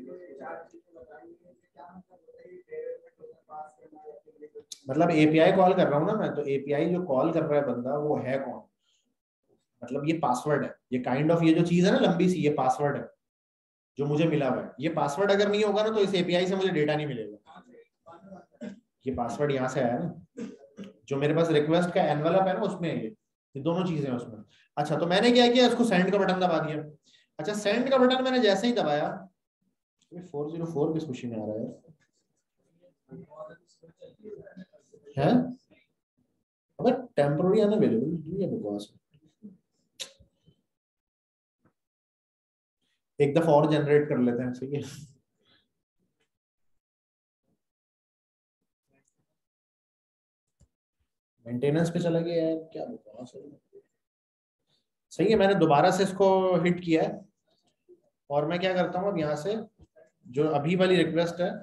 मतलब एपीआई कॉल कर रहा हूँ ना मैं, तो एपीआई जो कॉल कर रहा है बंदा वो है कौन, मतलब ये पासवर्ड है, ये काइंड ऑफ ये जो चीज है ना लंबी सी, ये पासवर्ड है जो मुझे मिला हुआ है। ये पासवर्ड अगर नहीं होगा ना तो इस एपीआई से मुझे डेटा नहीं मिलेगा। ये पासवर्ड यहाँ से आया ना, जो मेरे पास रिक्वेस्ट का एनवेलप है ना उसमें है ये दोनों चीजें उसमें। अच्छा, तो मैंने क्या किया, इसको सेंड का बटन दबा दिया। अच्छा, सेंड का बटन मैंने जैसे ही दबाया, 404 किस खुशी में आ रहा है अबे टेम्पोररी अनअवेलेबल ये बकवास। एक दफा और जनरेट कर लेते हैं, सही है। मेंटेनेंस पे चला गया यार, क्या बकवास है। सही है, मैंने दोबारा से इसको हिट किया है, और मैं क्या करता हूँ अब यहाँ से जो अभी वाली रिक्वेस्ट है,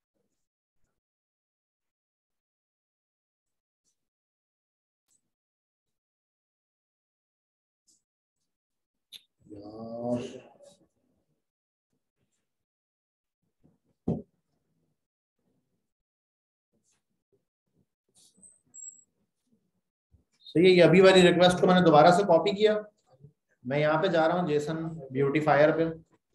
यार सही है, ये अभी वाली रिक्वेस्ट को मैंने दोबारा से कॉपी किया। मैं यहाँ पे जा रहा हूँ जेसन ब्यूटीफायर पे,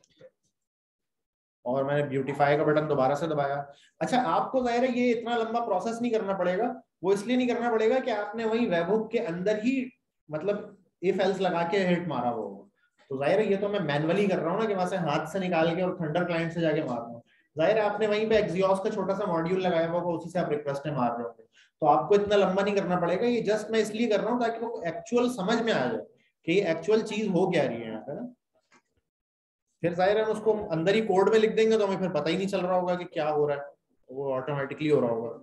और मैंने ब्यूटीफाई का बटन दोबारा से दबाया। अच्छा, आपको जाहिर है ये इतना लंबा प्रोसेस नहीं करना पड़ेगा, वो इसलिए नहीं करना पड़ेगा कि आपने वही वेबहुक के अंदर ही मतलब इफ एल्स लगा के हिट मारा वो। तो जाहिर है ये तो मैं मैनुअली कर रहा हूँ ना, कि वहां से हाथ से निकाल के और थंडर क्लाइंट से जाके मार रहा हूँ। जाहिर है आपने वहीं पे एक्सियोस का छोटा सा मॉड्यूल लगाया हुआ, उसी से आप रिक्वेस्ट मार रहे होंगे, तो आपको इतना लंबा नहीं करना पड़ेगा। ये जस्ट मैं इसलिए कर रहा हूँ ताकि वो एक्चुअल समझ में आ जाए कि ये एक्चुअल चीज हो क्या रही है यहाँ पे ना। फिर जाहिर है हम उसको अंदर ही कोड में लिख देंगे तो हमें फिर पता ही नहीं चल रहा होगा कि क्या हो रहा है, वो ऑटोमेटिकली हो रहा होगा।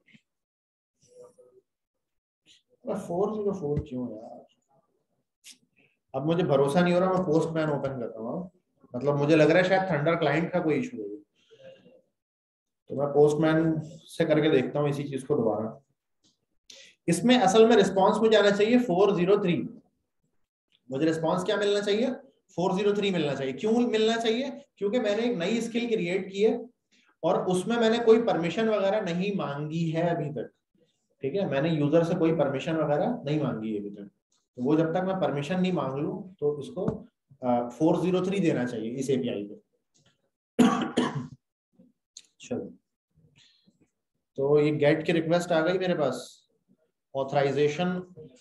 404 क्यों यार, अब मुझे भरोसा नहीं हो रहा, मैं पोस्टमैन ओपन करता हूँ। मतलब मुझे लग रहा है शायद थंडर क्लाइंट का कोई इशू है, तो मैं पोस्टमैन से करके देखता हूँ इसी चीज को दोबारा। इसमें असल में रिस्पांस मुझे आना चाहिए 403, मुझे रिस्पांस क्या मिलना चाहिए, 403 मिलना चाहिए। क्यों मिलना चाहिए, क्योंकि मैंने एक नई स्किल क्रिएट की है और उसमें मैंने कोई परमिशन वगैरह नहीं मांगी है अभी तक। ठीक है, मैंने यूजर से कोई परमिशन वगैरह नहीं मांगी है अभी तक, तो वो जब तक मैं परमिशन नहीं मांग लूं तो उसको 403 देना चाहिए इस एपीआई पे। चलो, तो ये गेट की रिक्वेस्ट आ गई मेरे पास, ऑथराइजेशन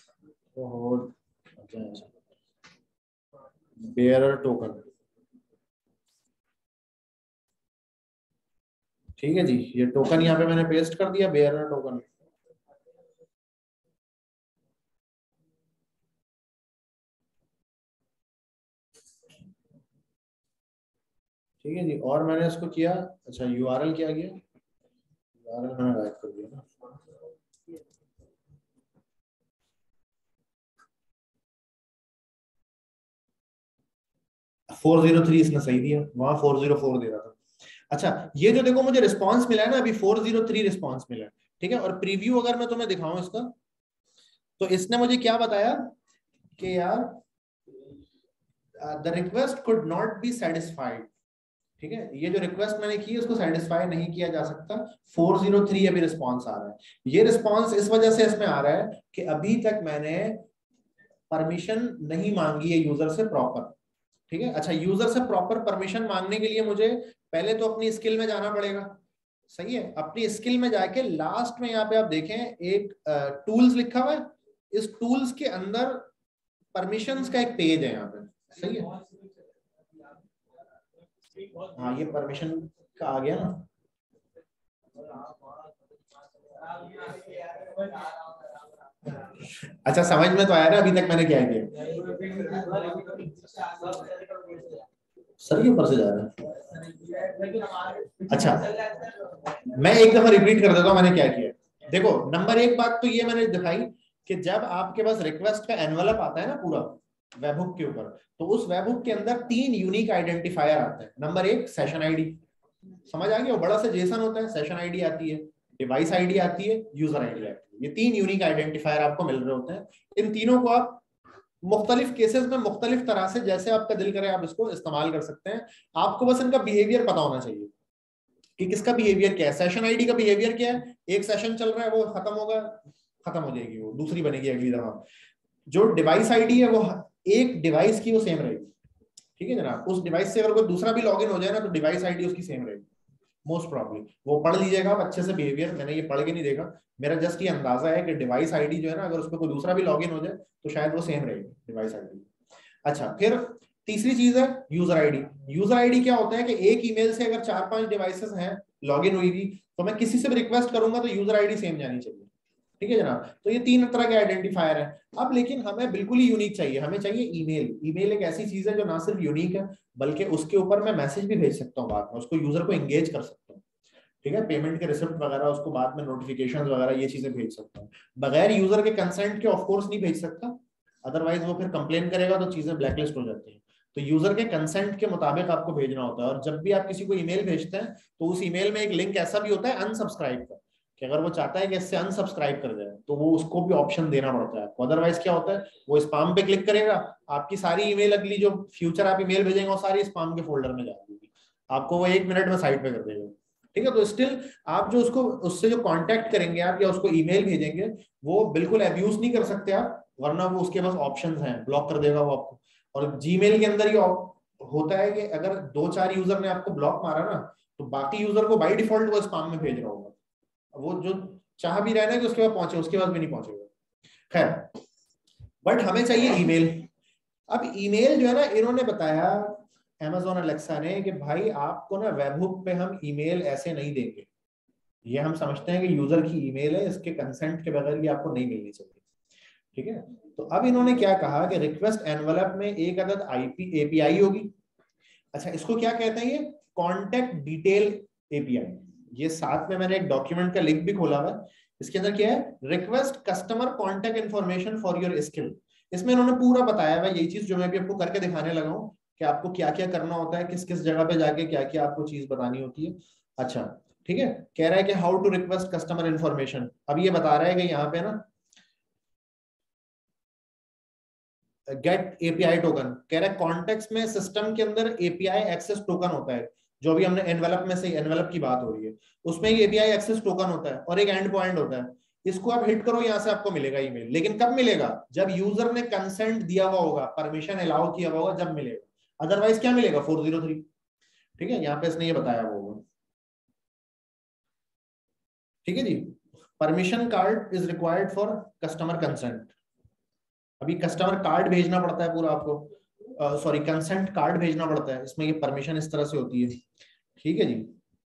बेयरर टोकन। ठीक है जी, ये टोकन यहाँ पे मैंने पेस्ट कर दिया, बेयरर टोकन। ठीक है जी, और मैंने इसको किया, अच्छा यूआरएल क्या किया, यूआरएल मैंने राइट कर दिया ना। 403 इसने सही दिया, वहां 404 दे रहा था। अच्छा, ये जो देखो मुझे रिस्पांस मिला है ना अभी 403 रिस्पांस मिला है। ठीक है, और प्रीव्यू अगर मैं तुम्हें दिखाऊं इसका, तो इसने मुझे क्या बताया कि यार the request could not be satisfied. ठीक है, ये जो रिक्वेस्ट मैंने की उसको सेटिस्फाई नहीं किया जा सकता, 403 अभी रिस्पांस आ रहा है। ये रिस्पांस इस वजह से इसमें आ रहा है कि अभी तक मैंने परमिशन नहीं मांगी है यूजर से प्रॉपर। ठीक है, अच्छा यूजर से प्रॉपर परमिशन मांगने के लिए मुझे पहले तो अपनी स्किल में जाना पड़ेगा। सही है, अपनी स्किल में जाके लास्ट में यहाँ पे आप देखें एक टूल्स लिखा हुआ है, इस टूल्स के अंदर परमिशंस का एक पेज है यहाँ पे। सही है, हाँ ये परमिशन का आ गया ना। अच्छा समझ में तो आया ना अभी तक मैंने क्या किया, सर के ऊपर से जा रहा है। अच्छा, मैं एक दफा रिपीट कर देता हूँ मैंने क्या किया। देखो नंबर एक बात तो ये मैंने दिखाई कि जब आपके पास रिक्वेस्ट का एनवलप आता है ना पूरा वेबहुक के ऊपर, तो उस वेबहुक के अंदर 3 यूनिक आइडेंटिफायर आते हैं। नंबर एक सेशन आईडी, समझ आ गया, वो बड़ा सा जेसन होता है, सेशन आईडी आती है, डिवाइस आईडी आती है, यूजर आईडी आती है। ये 3 यूनिक आइडेंटिफायर आपको मिल रहे होते हैं। इन तीनों को आप मुख्तलिफ केसेस में मुख्तलिफ तरह से जैसे आपका दिल करे आप इसको इस्तेमाल कर सकते हैं। आपको बस इनका बिहेवियर पता होना चाहिए कि किसका बिहेवियर क्या है। सेशन आईडी का बिहेवियर क्या है, एक सेशन चल रहा है वो खत्म होगा, खत्म हो जाएगी, वो दूसरी बनेगी अगली दफा। जो डिवाइस आईडी है वो एक डिवाइस की वो सेम रहेगी। ठीक है जनाब, उस डिवाइस से अगर कोई दूसरा भी लॉगिन हो जाए ना तो डिवाइस आईडी उसकी सेम रहेगी मोस्ट प्रॉब्ली। वो पढ़ लीजिएगा आप अच्छे से बिहेवियर, मैंने ये पढ़ के नहीं देखा, मेरा जस्ट ये अंदाजा है कि डिवाइस आईडी जो है ना अगर उस पर कोई दूसरा भी लॉगिन हो जाए तो शायद वो सेम रहेगी डिवाइस आईडी। अच्छा, फिर तीसरी चीज है यूजर आईडी। यूजर आईडी क्या होता है कि एक ईमेल से अगर 4-5 डिवाइसेस हैं लॉगिन हुई थी तो मैं किसी से भी रिक्वेस्ट करूंगा तो यूजर आईडी सेम जानी चाहिए। ठीक है जनाब, तो ये 3 तरह के आइडेंटिफायर है। अब लेकिन हमें बिल्कुल ही यूनिक चाहिए, हमें चाहिए ईमेल। ईमेल एक ऐसी चीज है जो ना सिर्फ यूनिक है बल्कि उसके ऊपर मैं मैसेज भी भेज सकता हूँ बाद में, उसको यूजर को एंगेज कर सकता हूँ। ठीक है, पेमेंट के रिसिप्ट वगैरह उसको बाद में नोटिफिकेशंस वगैरह ये चीजें भेज सकता हूँ। बगैर यूजर के कंसेंट के ऑफ कोर्स नहीं भेज सकता, अदरवाइज वो फिर कंप्लेन करेगा तो चीजें ब्लैकलिस्ट हो जाती हैं। तो यूजर के कंसेंट के मुताबिक आपको भेजना होता है। और जब भी आप किसी को ईमेल भेजते हैं तो उस ईमेल में एक लिंक ऐसा भी होता है अनसब्सक्राइब का, कि अगर वो चाहता है कि इससे अनसब्सक्राइब कर जाए तो वो उसको भी ऑप्शन देना पड़ता है आपको। अदरवाइज क्या होता है, वो स्पैम पे क्लिक करेगा, आपकी सारी ईमेल अगली जो फ्यूचर आप ईमेल भेजेंगे वो सारी स्पैम के फोल्डर में जाएगी, आपको वो 1 मिनट में साइड पे कर देगा। ठीक है, तो स्टिल आप जो उसको उससे जो कांटेक्ट करेंगे आप या उसको ईमेल भेजेंगे वो बिल्कुल अब्यूज नहीं कर सकते आप, वरना वो उसके पास ऑप्शंस हैं, ब्लॉक कर देगा वो आपको। और जीमेल के अंदर ये होता है कि अगर 2-4 यूजर ने आपको ब्लॉक मारा ना तो बाकी यूजर को बाय डिफॉल्ट वो स्पैम में भेज रहा होगा, वो जो चाह भी रहना है कि उसके पास पहुंचे उसके पास भी नहीं पहुंचेगा। खैर, बट हमें चाहिए ईमेल। अब ईमेल जो है ना, इन्होंने बताया Amazon Alexa ने कि भाई आपको ना वेबहुक पे हम ईमेल ऐसे नहीं देंगे, ये हम समझते हैं कि यूजर की ईमेल है, इसके कंसेंट के बगैर ये आपको नहीं मिलनी चाहिए। ठीक है, तो अब इन्होंने क्या कहा कि रिक्वेस्ट एनवलप में एक अदद आईपी एपीआई होगी। अच्छा, इसको क्या कहते हैं? ये कॉन्टेक्ट डिटेल एपीआई। ये साथ में मैंने एक डॉक्यूमेंट का लिंक भी खोला हुआ है, इसके अंदर क्या है, request customer contact information for your skill. इसमें इन्होंने पूरा बताया हुआ यही चीज जो मैं भी आपको करके दिखाने लगा हूँ कि आपको क्या क्या करना होता है, किस किस जगह पे जाके क्या क्या आपको चीज बतानी होती है। अच्छा ठीक है, कह रहा है कि how to request customer information. अब ये बता रहा है कि यहाँ पे ना गेट एपीआई टोकन, कह रहा है कॉन्टेक्स्ट में सिस्टम के अंदर एपीआई एक्सेस टोकन होता है, जो अभी हमने एनवेलप में से एनवेलप की बात हो रही है उसमें एपीआई एक्सेस टोकन होता है और एक एंड पॉइंट होता है। इसको आप हिट करो, यहां से आपको मिलेगा ईमेल। लेकिन कब मिलेगा? जब यूजर ने कंसेंट दिया हुआ होगा, परमिशन अलाउ किया हुआ होगा, जब मिलेगा। अदरवाइज क्या मिलेगा? 403। ठीक है, यहाँ पे इसने ये बताया हुआ होगा। ठीक है जी, permission card is required for customer consent. अभी कस्टमर कार्ड भेजना पड़ता है पूरा आपको, सॉरी कंसेंट कार्ड भेजना पड़ता है, इसमें ये परमिशन इस तरह से होती है। ठीक है जी,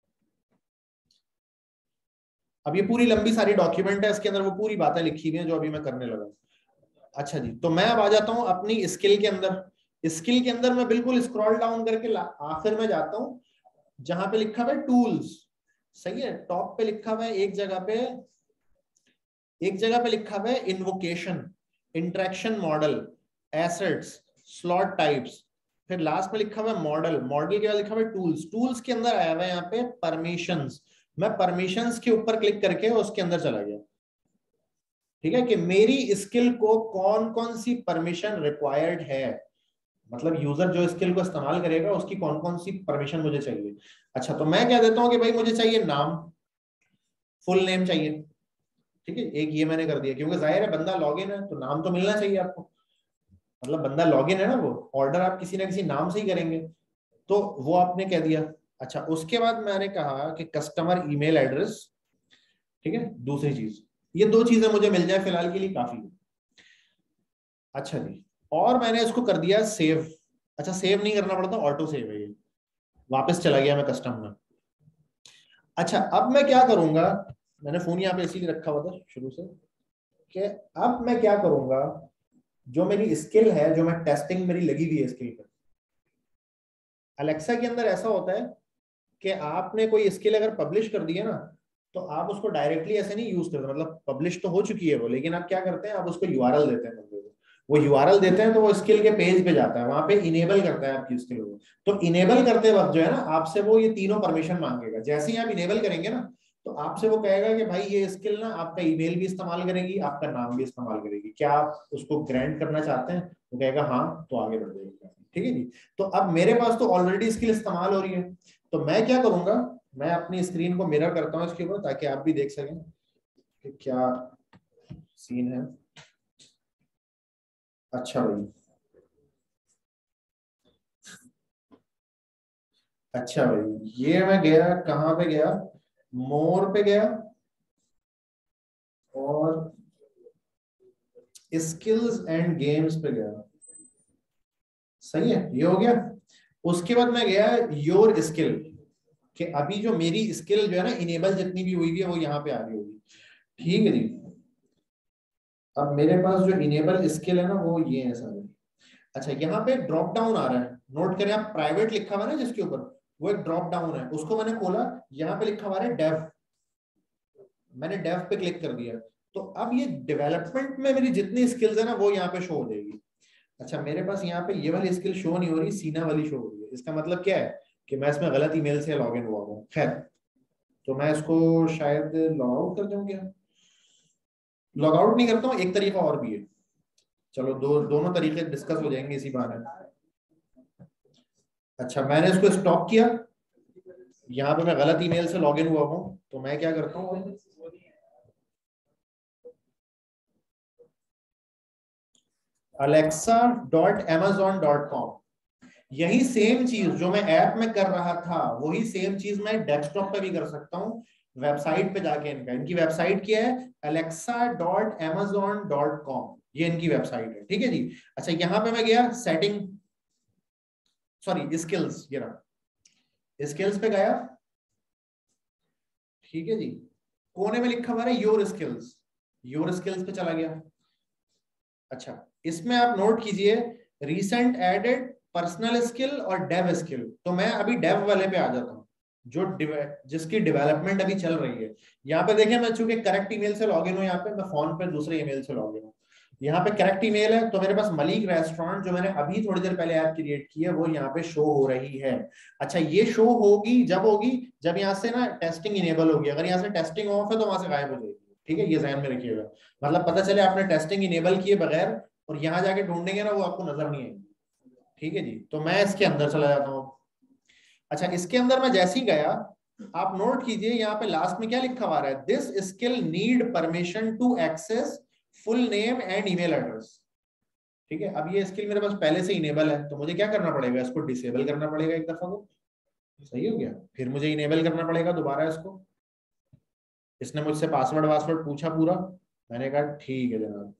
अब ये पूरी लंबी सारी डॉक्यूमेंट है, इसके अंदर वो पूरी बातें लिखी हुई हैं जो अभी मैं करने लगा। अच्छा जी, तो मैं अब आ जाता हूं अपनी स्किल के अंदर। स्किल के अंदर मैं बिल्कुल स्क्रॉल डाउन करके आखिर में जाता हूं जहां पे लिखा हुआ है टूल्स। सही है, टॉप पे लिखा हुआ है एक जगह पे लिखा हुआ है invocation, interaction model, assets, slot types. फिर लास्ट में लिखा हुआ है मॉडल, मॉडल के बाद लिखा हुआ है टूल्स। टूल्स के अंदर आया हुआ है यहाँ पे परमिशंस। मैं परमिशंस के ऊपर क्लिक करके उसके अंदर चला गया। ठीक है, कि मेरी स्किल को कौन कौन सी परमिशन रिक्वायर्ड है, मतलब यूजर जो स्किल को इस्तेमाल करेगा उसकी कौन कौन सी परमिशन मुझे चाहिए। अच्छा, तो मैं क्या देता हूं कि भाई मुझे चाहिए नाम, फुल नेम चाहिए। ठीक है, एक ये मैंने कर दिया क्योंकि जाहिर है बंदा लॉगिन है तो नाम तो मिलना चाहिए आपको, मतलब बंदा लॉगिन है ना, वो ऑर्डर आप किसी ना किसी नाम से ही करेंगे, तो वो आपने कह दिया। अच्छा, उसके बाद मैंने कहा कि कस्टमर ईमेल एड्रेस। ठीक है, दूसरी चीज, ये दो चीजें मुझे मिल जाए फिलहाल के लिए काफी है। अच्छा जी, और मैंने इसको कर दिया सेव। अच्छा, सेव नहीं करना पड़ता, ऑटो सेव है ये, वापस चला गया मैं कस्टम में। अच्छा, अब मैं क्या करूंगा, मैंने फोन यहाँ पे इसीलिए रखा हुआ था शुरू से, कि अब मैं क्या करूंगा, जो मेरी स्किल है, जो मैं टेस्टिंग मेरी लगी हुई है स्किल पर, अलेक्सा के अंदर ऐसा होता है कि आपने कोई स्किल अगर पब्लिश कर दी है ना, तो आप उसको डायरेक्टली ऐसे नहीं यूज करते, मतलब पब्लिश तो हो चुकी है वो, लेकिन आप क्या करते हैं, आप उसको यूआरएल देते हैं बंदे को। वो यूआरएल देते हैं तो वो स्किल के पेज पे जाता है, वहां पे इनेबल करता है आपकी स्किल को। तो इनेबल करते वक्त जो है ना, आपसे वो ये तीनों परमिशन मांगेगा। जैसे ही आप इनेबल करेंगे ना, तो आपसे वो कहेगा कि भाई ये स्किल ना आपका ईमेल भी इस्तेमाल करेगी, आपका नाम भी इस्तेमाल करेगी, क्या आप उसको ग्रांट करना चाहते हैं? वो कहेगा हाँ, तो आगे बढ़ जाएगा। ठीक है जी, तो अब मेरे पास तो ऑलरेडी स्किल इस्तेमाल हो रही है, तो मैं क्या करूंगा, मैं अपनी स्क्रीन को मिरर करता हूं इसके ऊपर ताकि आप भी देख सकें कि क्या सीन है। अच्छा भाई, अच्छा भाई, ये मैं गया कहाँ पे गया, मोर पे गया और स्किल्स एंड गेम्स पे गया। सही है, ये हो गया। उसके बाद मैं गया योर स्किल, कि अभी जो मेरी स्किल जो है ना इनेबल जितनी भी हुई है वो यहाँ पे आ रही होगी। ठीक है जी, अब मेरे पास जो इनेबल स्किल है ना वो ये है सारे। अच्छा, यहाँ पे ड्रॉप डाउन आ रहा है, नोट करें आप, प्राइवेट लिखा हुआ है ना जिसके ऊपर, वो एक ड्रॉप डाउन है, उसको मैंने खोला, यहाँ पे लिखा हुआ है डेव, मैंने डेव पे क्लिक कर दिया। तो अब ये डेवलपमेंट में मेरी जितनी स्किल्स है ना वो यहाँ पे शो हो जाएगी। अच्छा, मेरे पास यहाँ पे ये वाली स्किल शो नहीं हो रही, सीना वाली शो हो रही है। इसका मतलब क्या है कि मैं इसमें गलत ईमेल से लॉग इन हुआ हूँ। खैर, तो मैं इसको शायद लॉग आउट कर दूं क्या? लॉग आउट नहीं करता हूँ, एक तरीका और भी है, चलो दोनों तरीके डिस्कस हो जाएंगे इसी बहाने। अच्छा, मैंने इसको स्टॉप किया, यहाँ पे मैं गलत ईमेल से लॉगिन हुआ हूँ, तो मैं क्या करता हूँ, alexa.amazon.com, यही सेम चीज जो मैं ऐप में कर रहा था वही सेम चीज मैं डेस्कटॉप पे भी कर सकता हूँ। वेबसाइट पे जाके इनकी वेबसाइट क्या है, alexa.amazon.com, ये इनकी वेबसाइट है। ठीक है जी, अच्छा यहाँ पे मैं गया सेटिंग, सॉरी स्किल्स, ये रहा, स्किल्स पे गया। ठीक है जी, कोने में लिखा हुआ है योर स्किल्स, योर स्किल्स पे चला गया। अच्छा, इसमें आप नोट कीजिए, रिसेंट एडेड पर्सनल स्किल और डेव स्किल। तो मैं अभी डेव वाले पे आ जाता हूँ, जो जिसकी डेवलपमेंट अभी चल रही है। यहाँ पे देखिए मैं चूंकि करेक्ट ईमेल से लॉगिन हूँ, यहाँ पे मैं फोन पे दूसरे ईमेल से लॉगिन हूँ। यहाँ पे करेक्ट ईमेल है, तो मेरे पास मलिक रेस्टोरेंट जो मैंने अभी थोड़ी देर पहले ऐप क्रिएट की है वो यहाँ पे शो हो रही है। अच्छा, ये शो होगी जब यहाँ से ना टेस्टिंग इनेबल होगी। अगर यहाँ से टेस्टिंग ऑफ है तो वहां से गायब हो जाएगी। ठीक है, ये ध्यान में रखिएगा। मतलब पता चले आपने टेस्टिंग इनेबल किए बगैर और यहाँ जाके ढूंढेंगे ना, वो आपको नजर नहीं आएगी। ठीक है जी, तो मैं इसके अंदर चला जाता हूँ। अच्छा, इसके अंदर मैं जैसे ही गया, आप नोट कीजिए यहाँ पे लास्ट में क्या लिखा हुआ है, this skill need permission to access full name and email address. ठीक है, अब ये स्किल मेरे पास पहले से इनेबल है, तो मुझे क्या करना पड़ेगा, इसको डिसेबल करना पड़ेगा एक दफा को। सही हो गया, फिर मुझे इनेबल करना पड़ेगा दोबारा इसको। इसने मुझसे पासवर्ड पूछा पूरा, मैंने कहा ठीक है जनाब।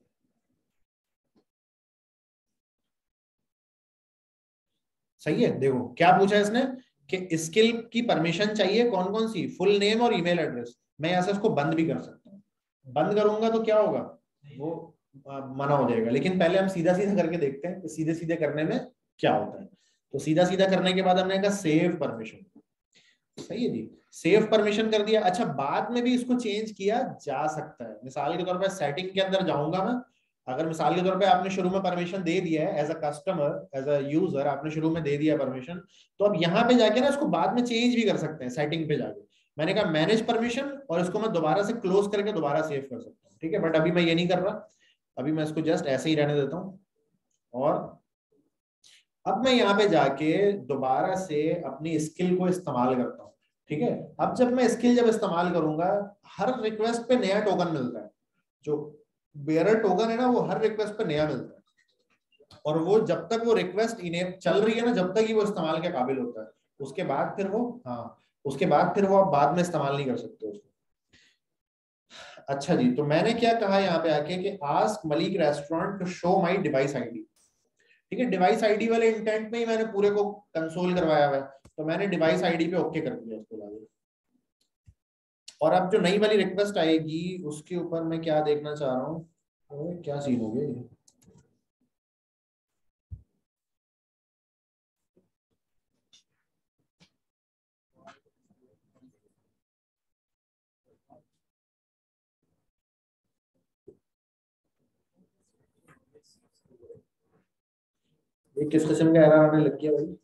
सही है, देखो क्या पूछा इसने कि स्किल की परमिशन चाहिए, कौन कौन सी, फुल नेम और ईमेल एड्रेस। मैं यहाँ से उसको बंद भी कर सकता हूँ। बंद करूंगा तो क्या होगा, वो मना हो जाएगा। लेकिन पहले हम सीधा सीधा करके देखते हैं कि सीधे सीधे करने में क्या होता है। तो सीधा सीधा करने के बाद हमने कहा सेव परमिशन। सही है जी, सेव परमिशन कर दिया। अच्छा, बाद में भी इसको चेंज किया जा सकता है। मिसाल के तौर पर सेटिंग के अंदर जाऊंगा मैं, अगर मिसाल के तौर पे आपने शुरू में परमिशन दे दिया है as a customer, as a user आपने शुरू में दे दिया परमिशन, तो अब यहाँ पे जाके ना इसको बाद में चेंज भी कर सकते हैं सेटिंग पे जाके। मैंने कहा मैनेज परमिशन, और इसको मैं दोबारा से क्लोज करके दोबारा सेव कर सकता हूँ। ठीक है, बट अभी मैं ये नहीं कर रहा, अभी मैं इसको जस्ट ऐसे ही रहने देता हूँ। और अब मैं यहाँ पे जाके दोबारा से अपनी स्किल को इस्तेमाल करता हूँ। ठीक है, अब जब इस्तेमाल करूंगा, हर रिक्वेस्ट पे नया टोकन मिलता है। जो बेयरर टोकन है ना, वो हर रिक्वेस्ट पे नया मिलता है, और वो जब तक वो रिक्वेस्ट चल रही है ना, जब तक ही वो इस्तेमाल के काबिल होता है। उसके बाद फिर वो आप बाद में इस्तेमाल नहीं कर सकते उसको। अच्छा जी, तो मैंने क्या कहा यहाँ पे आके कि ask Malik restaurant to show my device ID. ठीक है, डिवाइस आईडी वाले इंटेंट में ही मैंने पूरे को कंसोल करवाया हुआ है, तो मैंने डिवाइस आईडी पे ओके कर दिया उसको लागू। और अब जो नई वाली रिक्वेस्ट आएगी उसके ऊपर मैं क्या देखना चाह रहा हूँ, क्या सीन हो गया। ये किस किस्म का एरर आने लग गया भाई।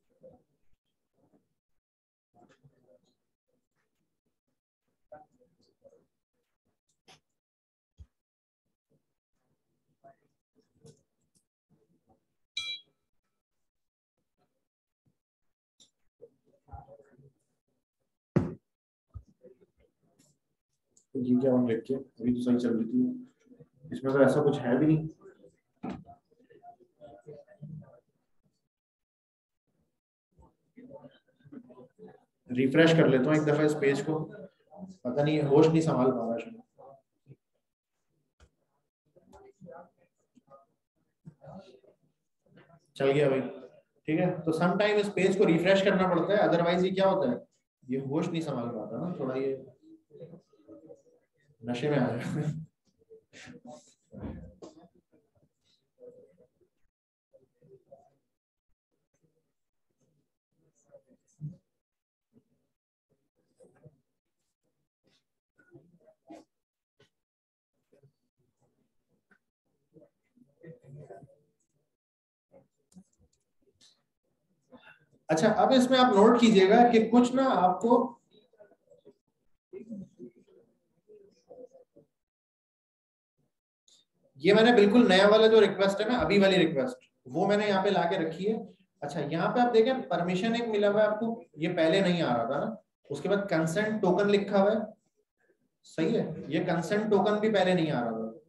ये क्या होने लग गया, अभी तो सही चल रही थी, इसमें तो ऐसा कुछ है भी नहीं। रिफ्रेश कर लेता हूँ एक दफा इस पेज को, पता नहीं होश नहीं संभाल पा रहा शायद। चल गया भाई। ठीक है, तो सम टाइम इस पेज को रिफ्रेश करना पड़ता है, अदरवाइज ये क्या होता है, ये होश नहीं संभाल पाता ना, थोड़ा ये नशे में आ जाए। अच्छा, अब इसमें आप नोट कीजिएगा कि कुछ ना आपको ये मैंने बिल्कुल नया वाला जो रिक्वेस्ट है ना, अभी वाली रिक्वेस्ट, वो मैंने यहाँ पे लाके रखी है। अच्छा, यहाँ पे आप देखें परमिशन एक मिला हुआ है आपको, ये पहले नहीं आ रहा था ना। उसके बाद कंसेंट टोकन लिखा हुआ है। सही है, ये कंसेंट टोकन भी पहले नहीं आ रहा था।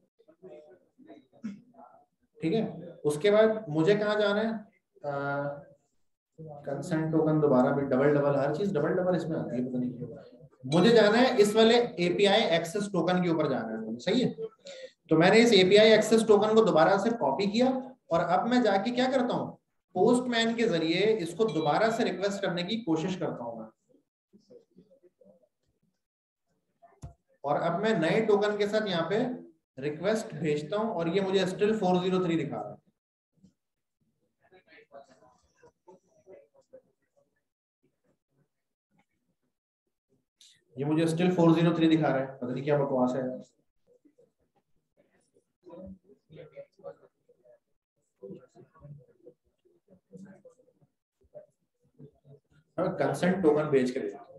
ठीक है, उसके बाद मुझे कहाँ जाना है, कंसेंट टोकन दोबारा भी डबल हर चीज डबल इसमें आती है, पता नहीं क्यों। मुझे जाना है इस वाले एपीआई एक्सेस टोकन के ऊपर जाना है। सही है, तो मैंने इस एपीआई एक्सेस टोकन को दोबारा से कॉपी किया, और अब मैं जाके क्या करता हूँ, पोस्टमैन के जरिए इसको दोबारा से रिक्वेस्ट करने की कोशिश करता हूँ मैं। और अब मैं नए टोकन के साथ यहाँ पे रिक्वेस्ट भेजता हूँ, और ये मुझे स्टिल 403 दिखा रहा है। ये मुझे स्टिल 403 दिखा रहा है, पता नहीं क्या बकवास है। कंसेंट टोकन भेज के देता हूं।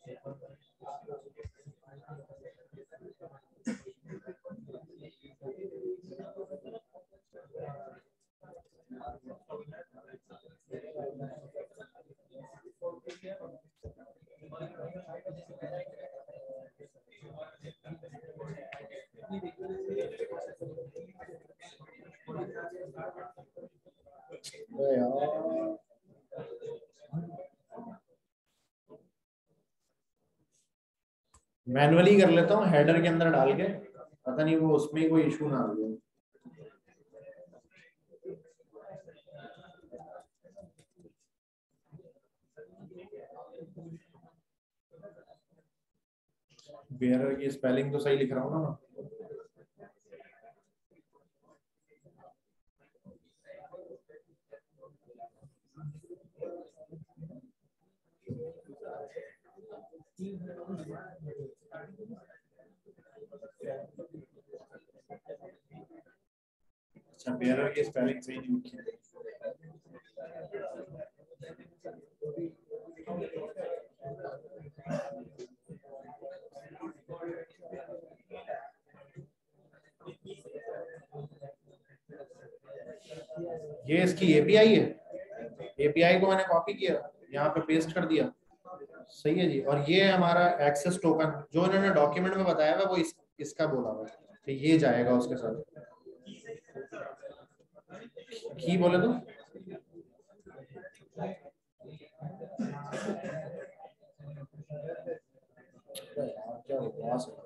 मैनुअली कर लेता हूँ हेडर के अंदर डाल के, पता नहीं वो उसमें कोई इशू ना आ जाए। बेयरर की स्पेलिंग तो सही लिख रहा हूँ ना। अच्छा, बेयरर की स्पेलिंग सही नहीं लिखी है। ये इसकी एपीआई है, एपीआई को मैंने कॉपी किया, यहाँ पे पेस्ट कर दिया, सही है जी। और ये हमारा एक्सेस टोकन जो इन्होंने डॉक्यूमेंट में बताया हुआ वो इसका बोला हुआ है, तो ये जाएगा उसके साथ। की बोले तो क्या बकवास है।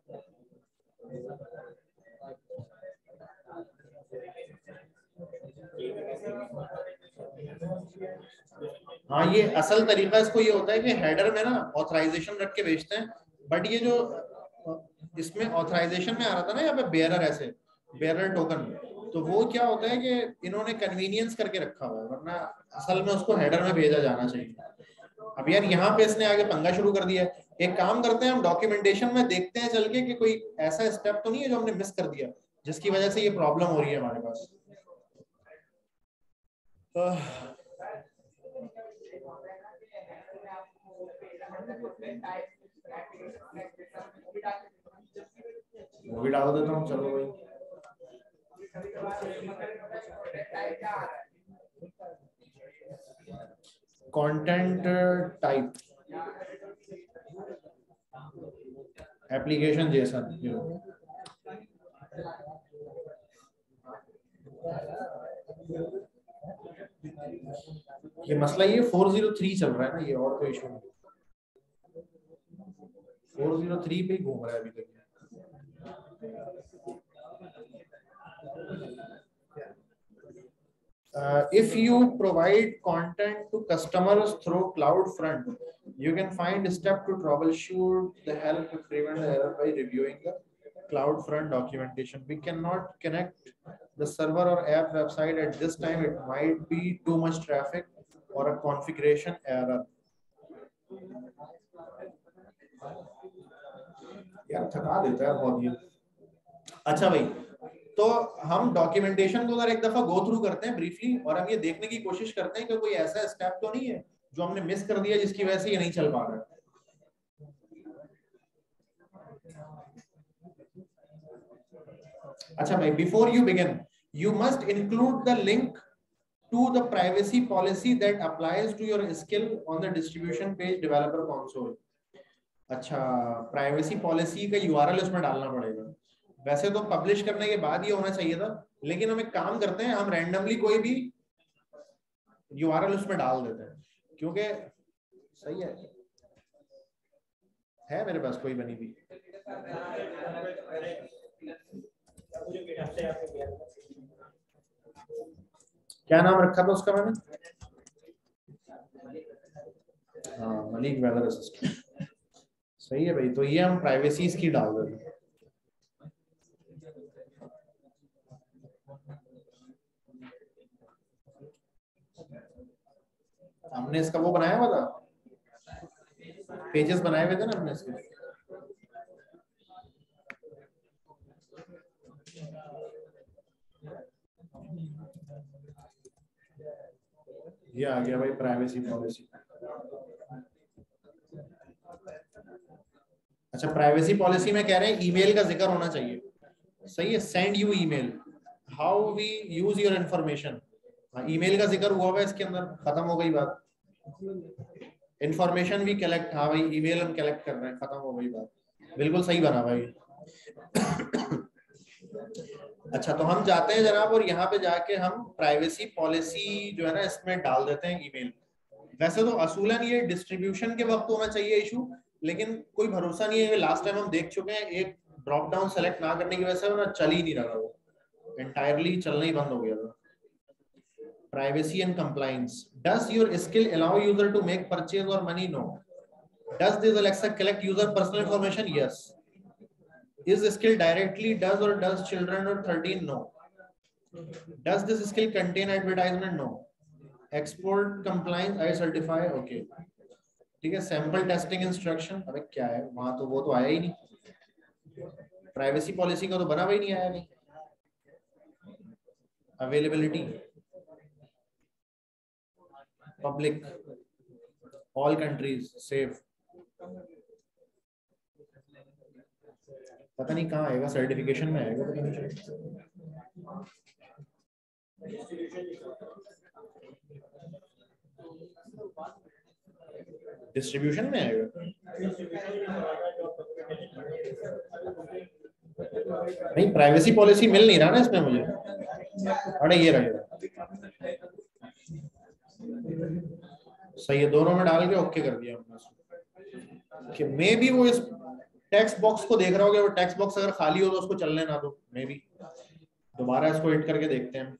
हाँ, ये असल तरीका इसको ये होता है कि हेडर में ना ऑथराइजेशन रख के भेजते हैं, बट ये जो इसमें ऑथराइजेशन में आ रहा था ना यहाँ पे बेयरर, ऐसे बेयरर टोकन, तो वो क्या होता है कि इन्होंने कन्वीनियंस करके रखा हुआ है, वरना असल में उसको हेडर में भेजा जाना चाहिए। अब यार यहाँ पे इसने आगे पंगा शुरू कर दिया है। एक काम करते हैं, हम डॉक्यूमेंटेशन में देखते हैं चल के कि कोई ऐसा स्टेप तो नहीं है जो हमने मिस कर दिया जिसकी वजह से ये प्रॉब्लम हो रही है हमारे पास। वो भी डाल देता हूँ, चलो भाई। कंटेंट टाइप एप्लीकेशन जेसन, ये मसला ये 403 चल रहा है ना, ये और कोई इशू नहीं। 403 पे ही घूम रहा है अभी तक। If you provide content to customers through CloudFront, you can find a step to troubleshoot the help to prevent the error by reviewing the CloudFront documentation. We cannot connect the server or app website at this time. It might be too much traffic or a configuration error. यार थका देता है बहुत ये। अच्छा भाई, तो हम डॉक्यूमेंटेशन को अगर एक दफा गो थ्रू करते हैं ब्रीफली, और हम ये देखने की कोशिश करते हैं कि कोई ऐसा स्टेप तो नहीं है जो हमने मिस कर दिया जिसकी वजह से ये नहीं चल पा रहा है। अच्छा भाई, before you begin you must include the link to the privacy policy that applies to your skill on the distribution page developer console. अच्छा, प्राइवेसी पॉलिसी का यूआरएल उसमें डालना पड़ेगा। वैसे तो पब्लिश करने के बाद ये होना चाहिए था, लेकिन हम एक काम करते हैं, हम रैंडमली कोई भी यूआरएल उसमें डाल देते हैं, क्योंकि सही है मेरे पास कोई बनी भी। क्या नाम रखा था उसका मैंने? हाँ, मलिक वेदर असिस्टेंट। सही है भाई, तो ये हम प्राइवेसी की डाल देते हैं। हमने इसका वो बनाया हुआ था, पेजेस बनाए हुए थे ना हमने इसके। ये आ गया भाई प्राइवेसी पॉलिसी। अच्छा, प्राइवेसी पॉलिसी में कह रहे हैं ईमेल का जिक्र होना चाहिए। सही है, send you email, how we use your information. Email का जिक्र हुआ है इसके अंदर, खत्म हो गई बात। इंफॉर्मेशन भी कलेक्ट, हाँ भाई ईमेल हम कलेक्ट कर रहे हैं, खत्म हो गई बात। बिल्कुल सही बना भाई। अच्छा, तो हम जाते हैं जनाब और यहाँ पे जाके हम प्राइवेसी पॉलिसी जो है ना इसमें डाल देते हैं ईमेल। वैसे तो असूलन ये डिस्ट्रीब्यूशन के वक्त होना चाहिए इशू, लेकिन कोई भरोसा नहीं है। लास्ट टाइम हम देख चुके हैं, एक ड्रॉप डाउन सेलेक्ट ना करने की वजह से ना चल ही नहीं रहा, वो एंटायरली चलना ही बंद हो गया था। Privacy and compliance. Does your skill allow user to make purchase or money? No. Does this Alexa collect user personal information? Yes. Is the skill directly does or does children or 13? No. Does this skill contain advertisement? No. Export compliance, I certify. Okay. ठीक है, sample testing instruction, अबे क्या है वहां, तो वो तो आया ही नहीं। प्राइवेसी पॉलिसी का तो बना हुआ ही नहीं, आया नहीं। Availability, public, all countries, safe, पता नहीं कहाँ आएगा, सर्टिफिकेशन में आएगा, पता नहीं। डिस्ट्रीब्यूशन में आएगा। नहीं, प्राइवेसी पॉलिसी मिल नहीं रहा ना इसमें मुझे। अरे ये रहेगा, सही है, दोनों में डाल के ओके कर दिया हमने कि मे बी वो इस टेक्स्ट बॉक्स को देख रहा होगा, वो टेक्स्ट बॉक्स अगर खाली हो तो उसको चलने ना दो, मे बी दोबारा इसको हिट करके देखते हैं।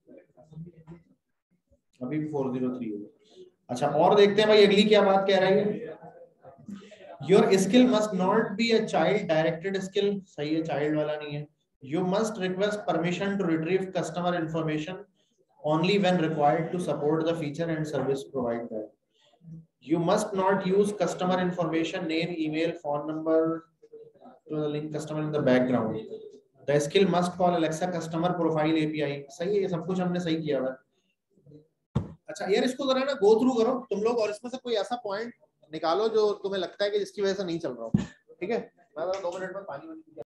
अभी भी 403 है। अच्छा, और देखते हैं भाई अगली क्या बात कह रही है। Your skill must not be a child directed skill, सही है, चाइल्ड वाला नहीं है। You must request permission to retrieve customer information only when required to support the feature and service provided. You must not use customer information, name, email, phone number to the link customer in the background. The skill must call Alexa customer profile API. सही है, ये सब कुछ हमने सही किया हुआ है। अच्छा यार, इसको जरा ना गो थ्रू करो तुम लोग, और इसमें से कोई ऐसा पॉइंट निकालो जो तुम्हें लगता है कि जिसकी वजह से नहीं चल रहा हो। ठीक है, मैं 2 मिनट में पानी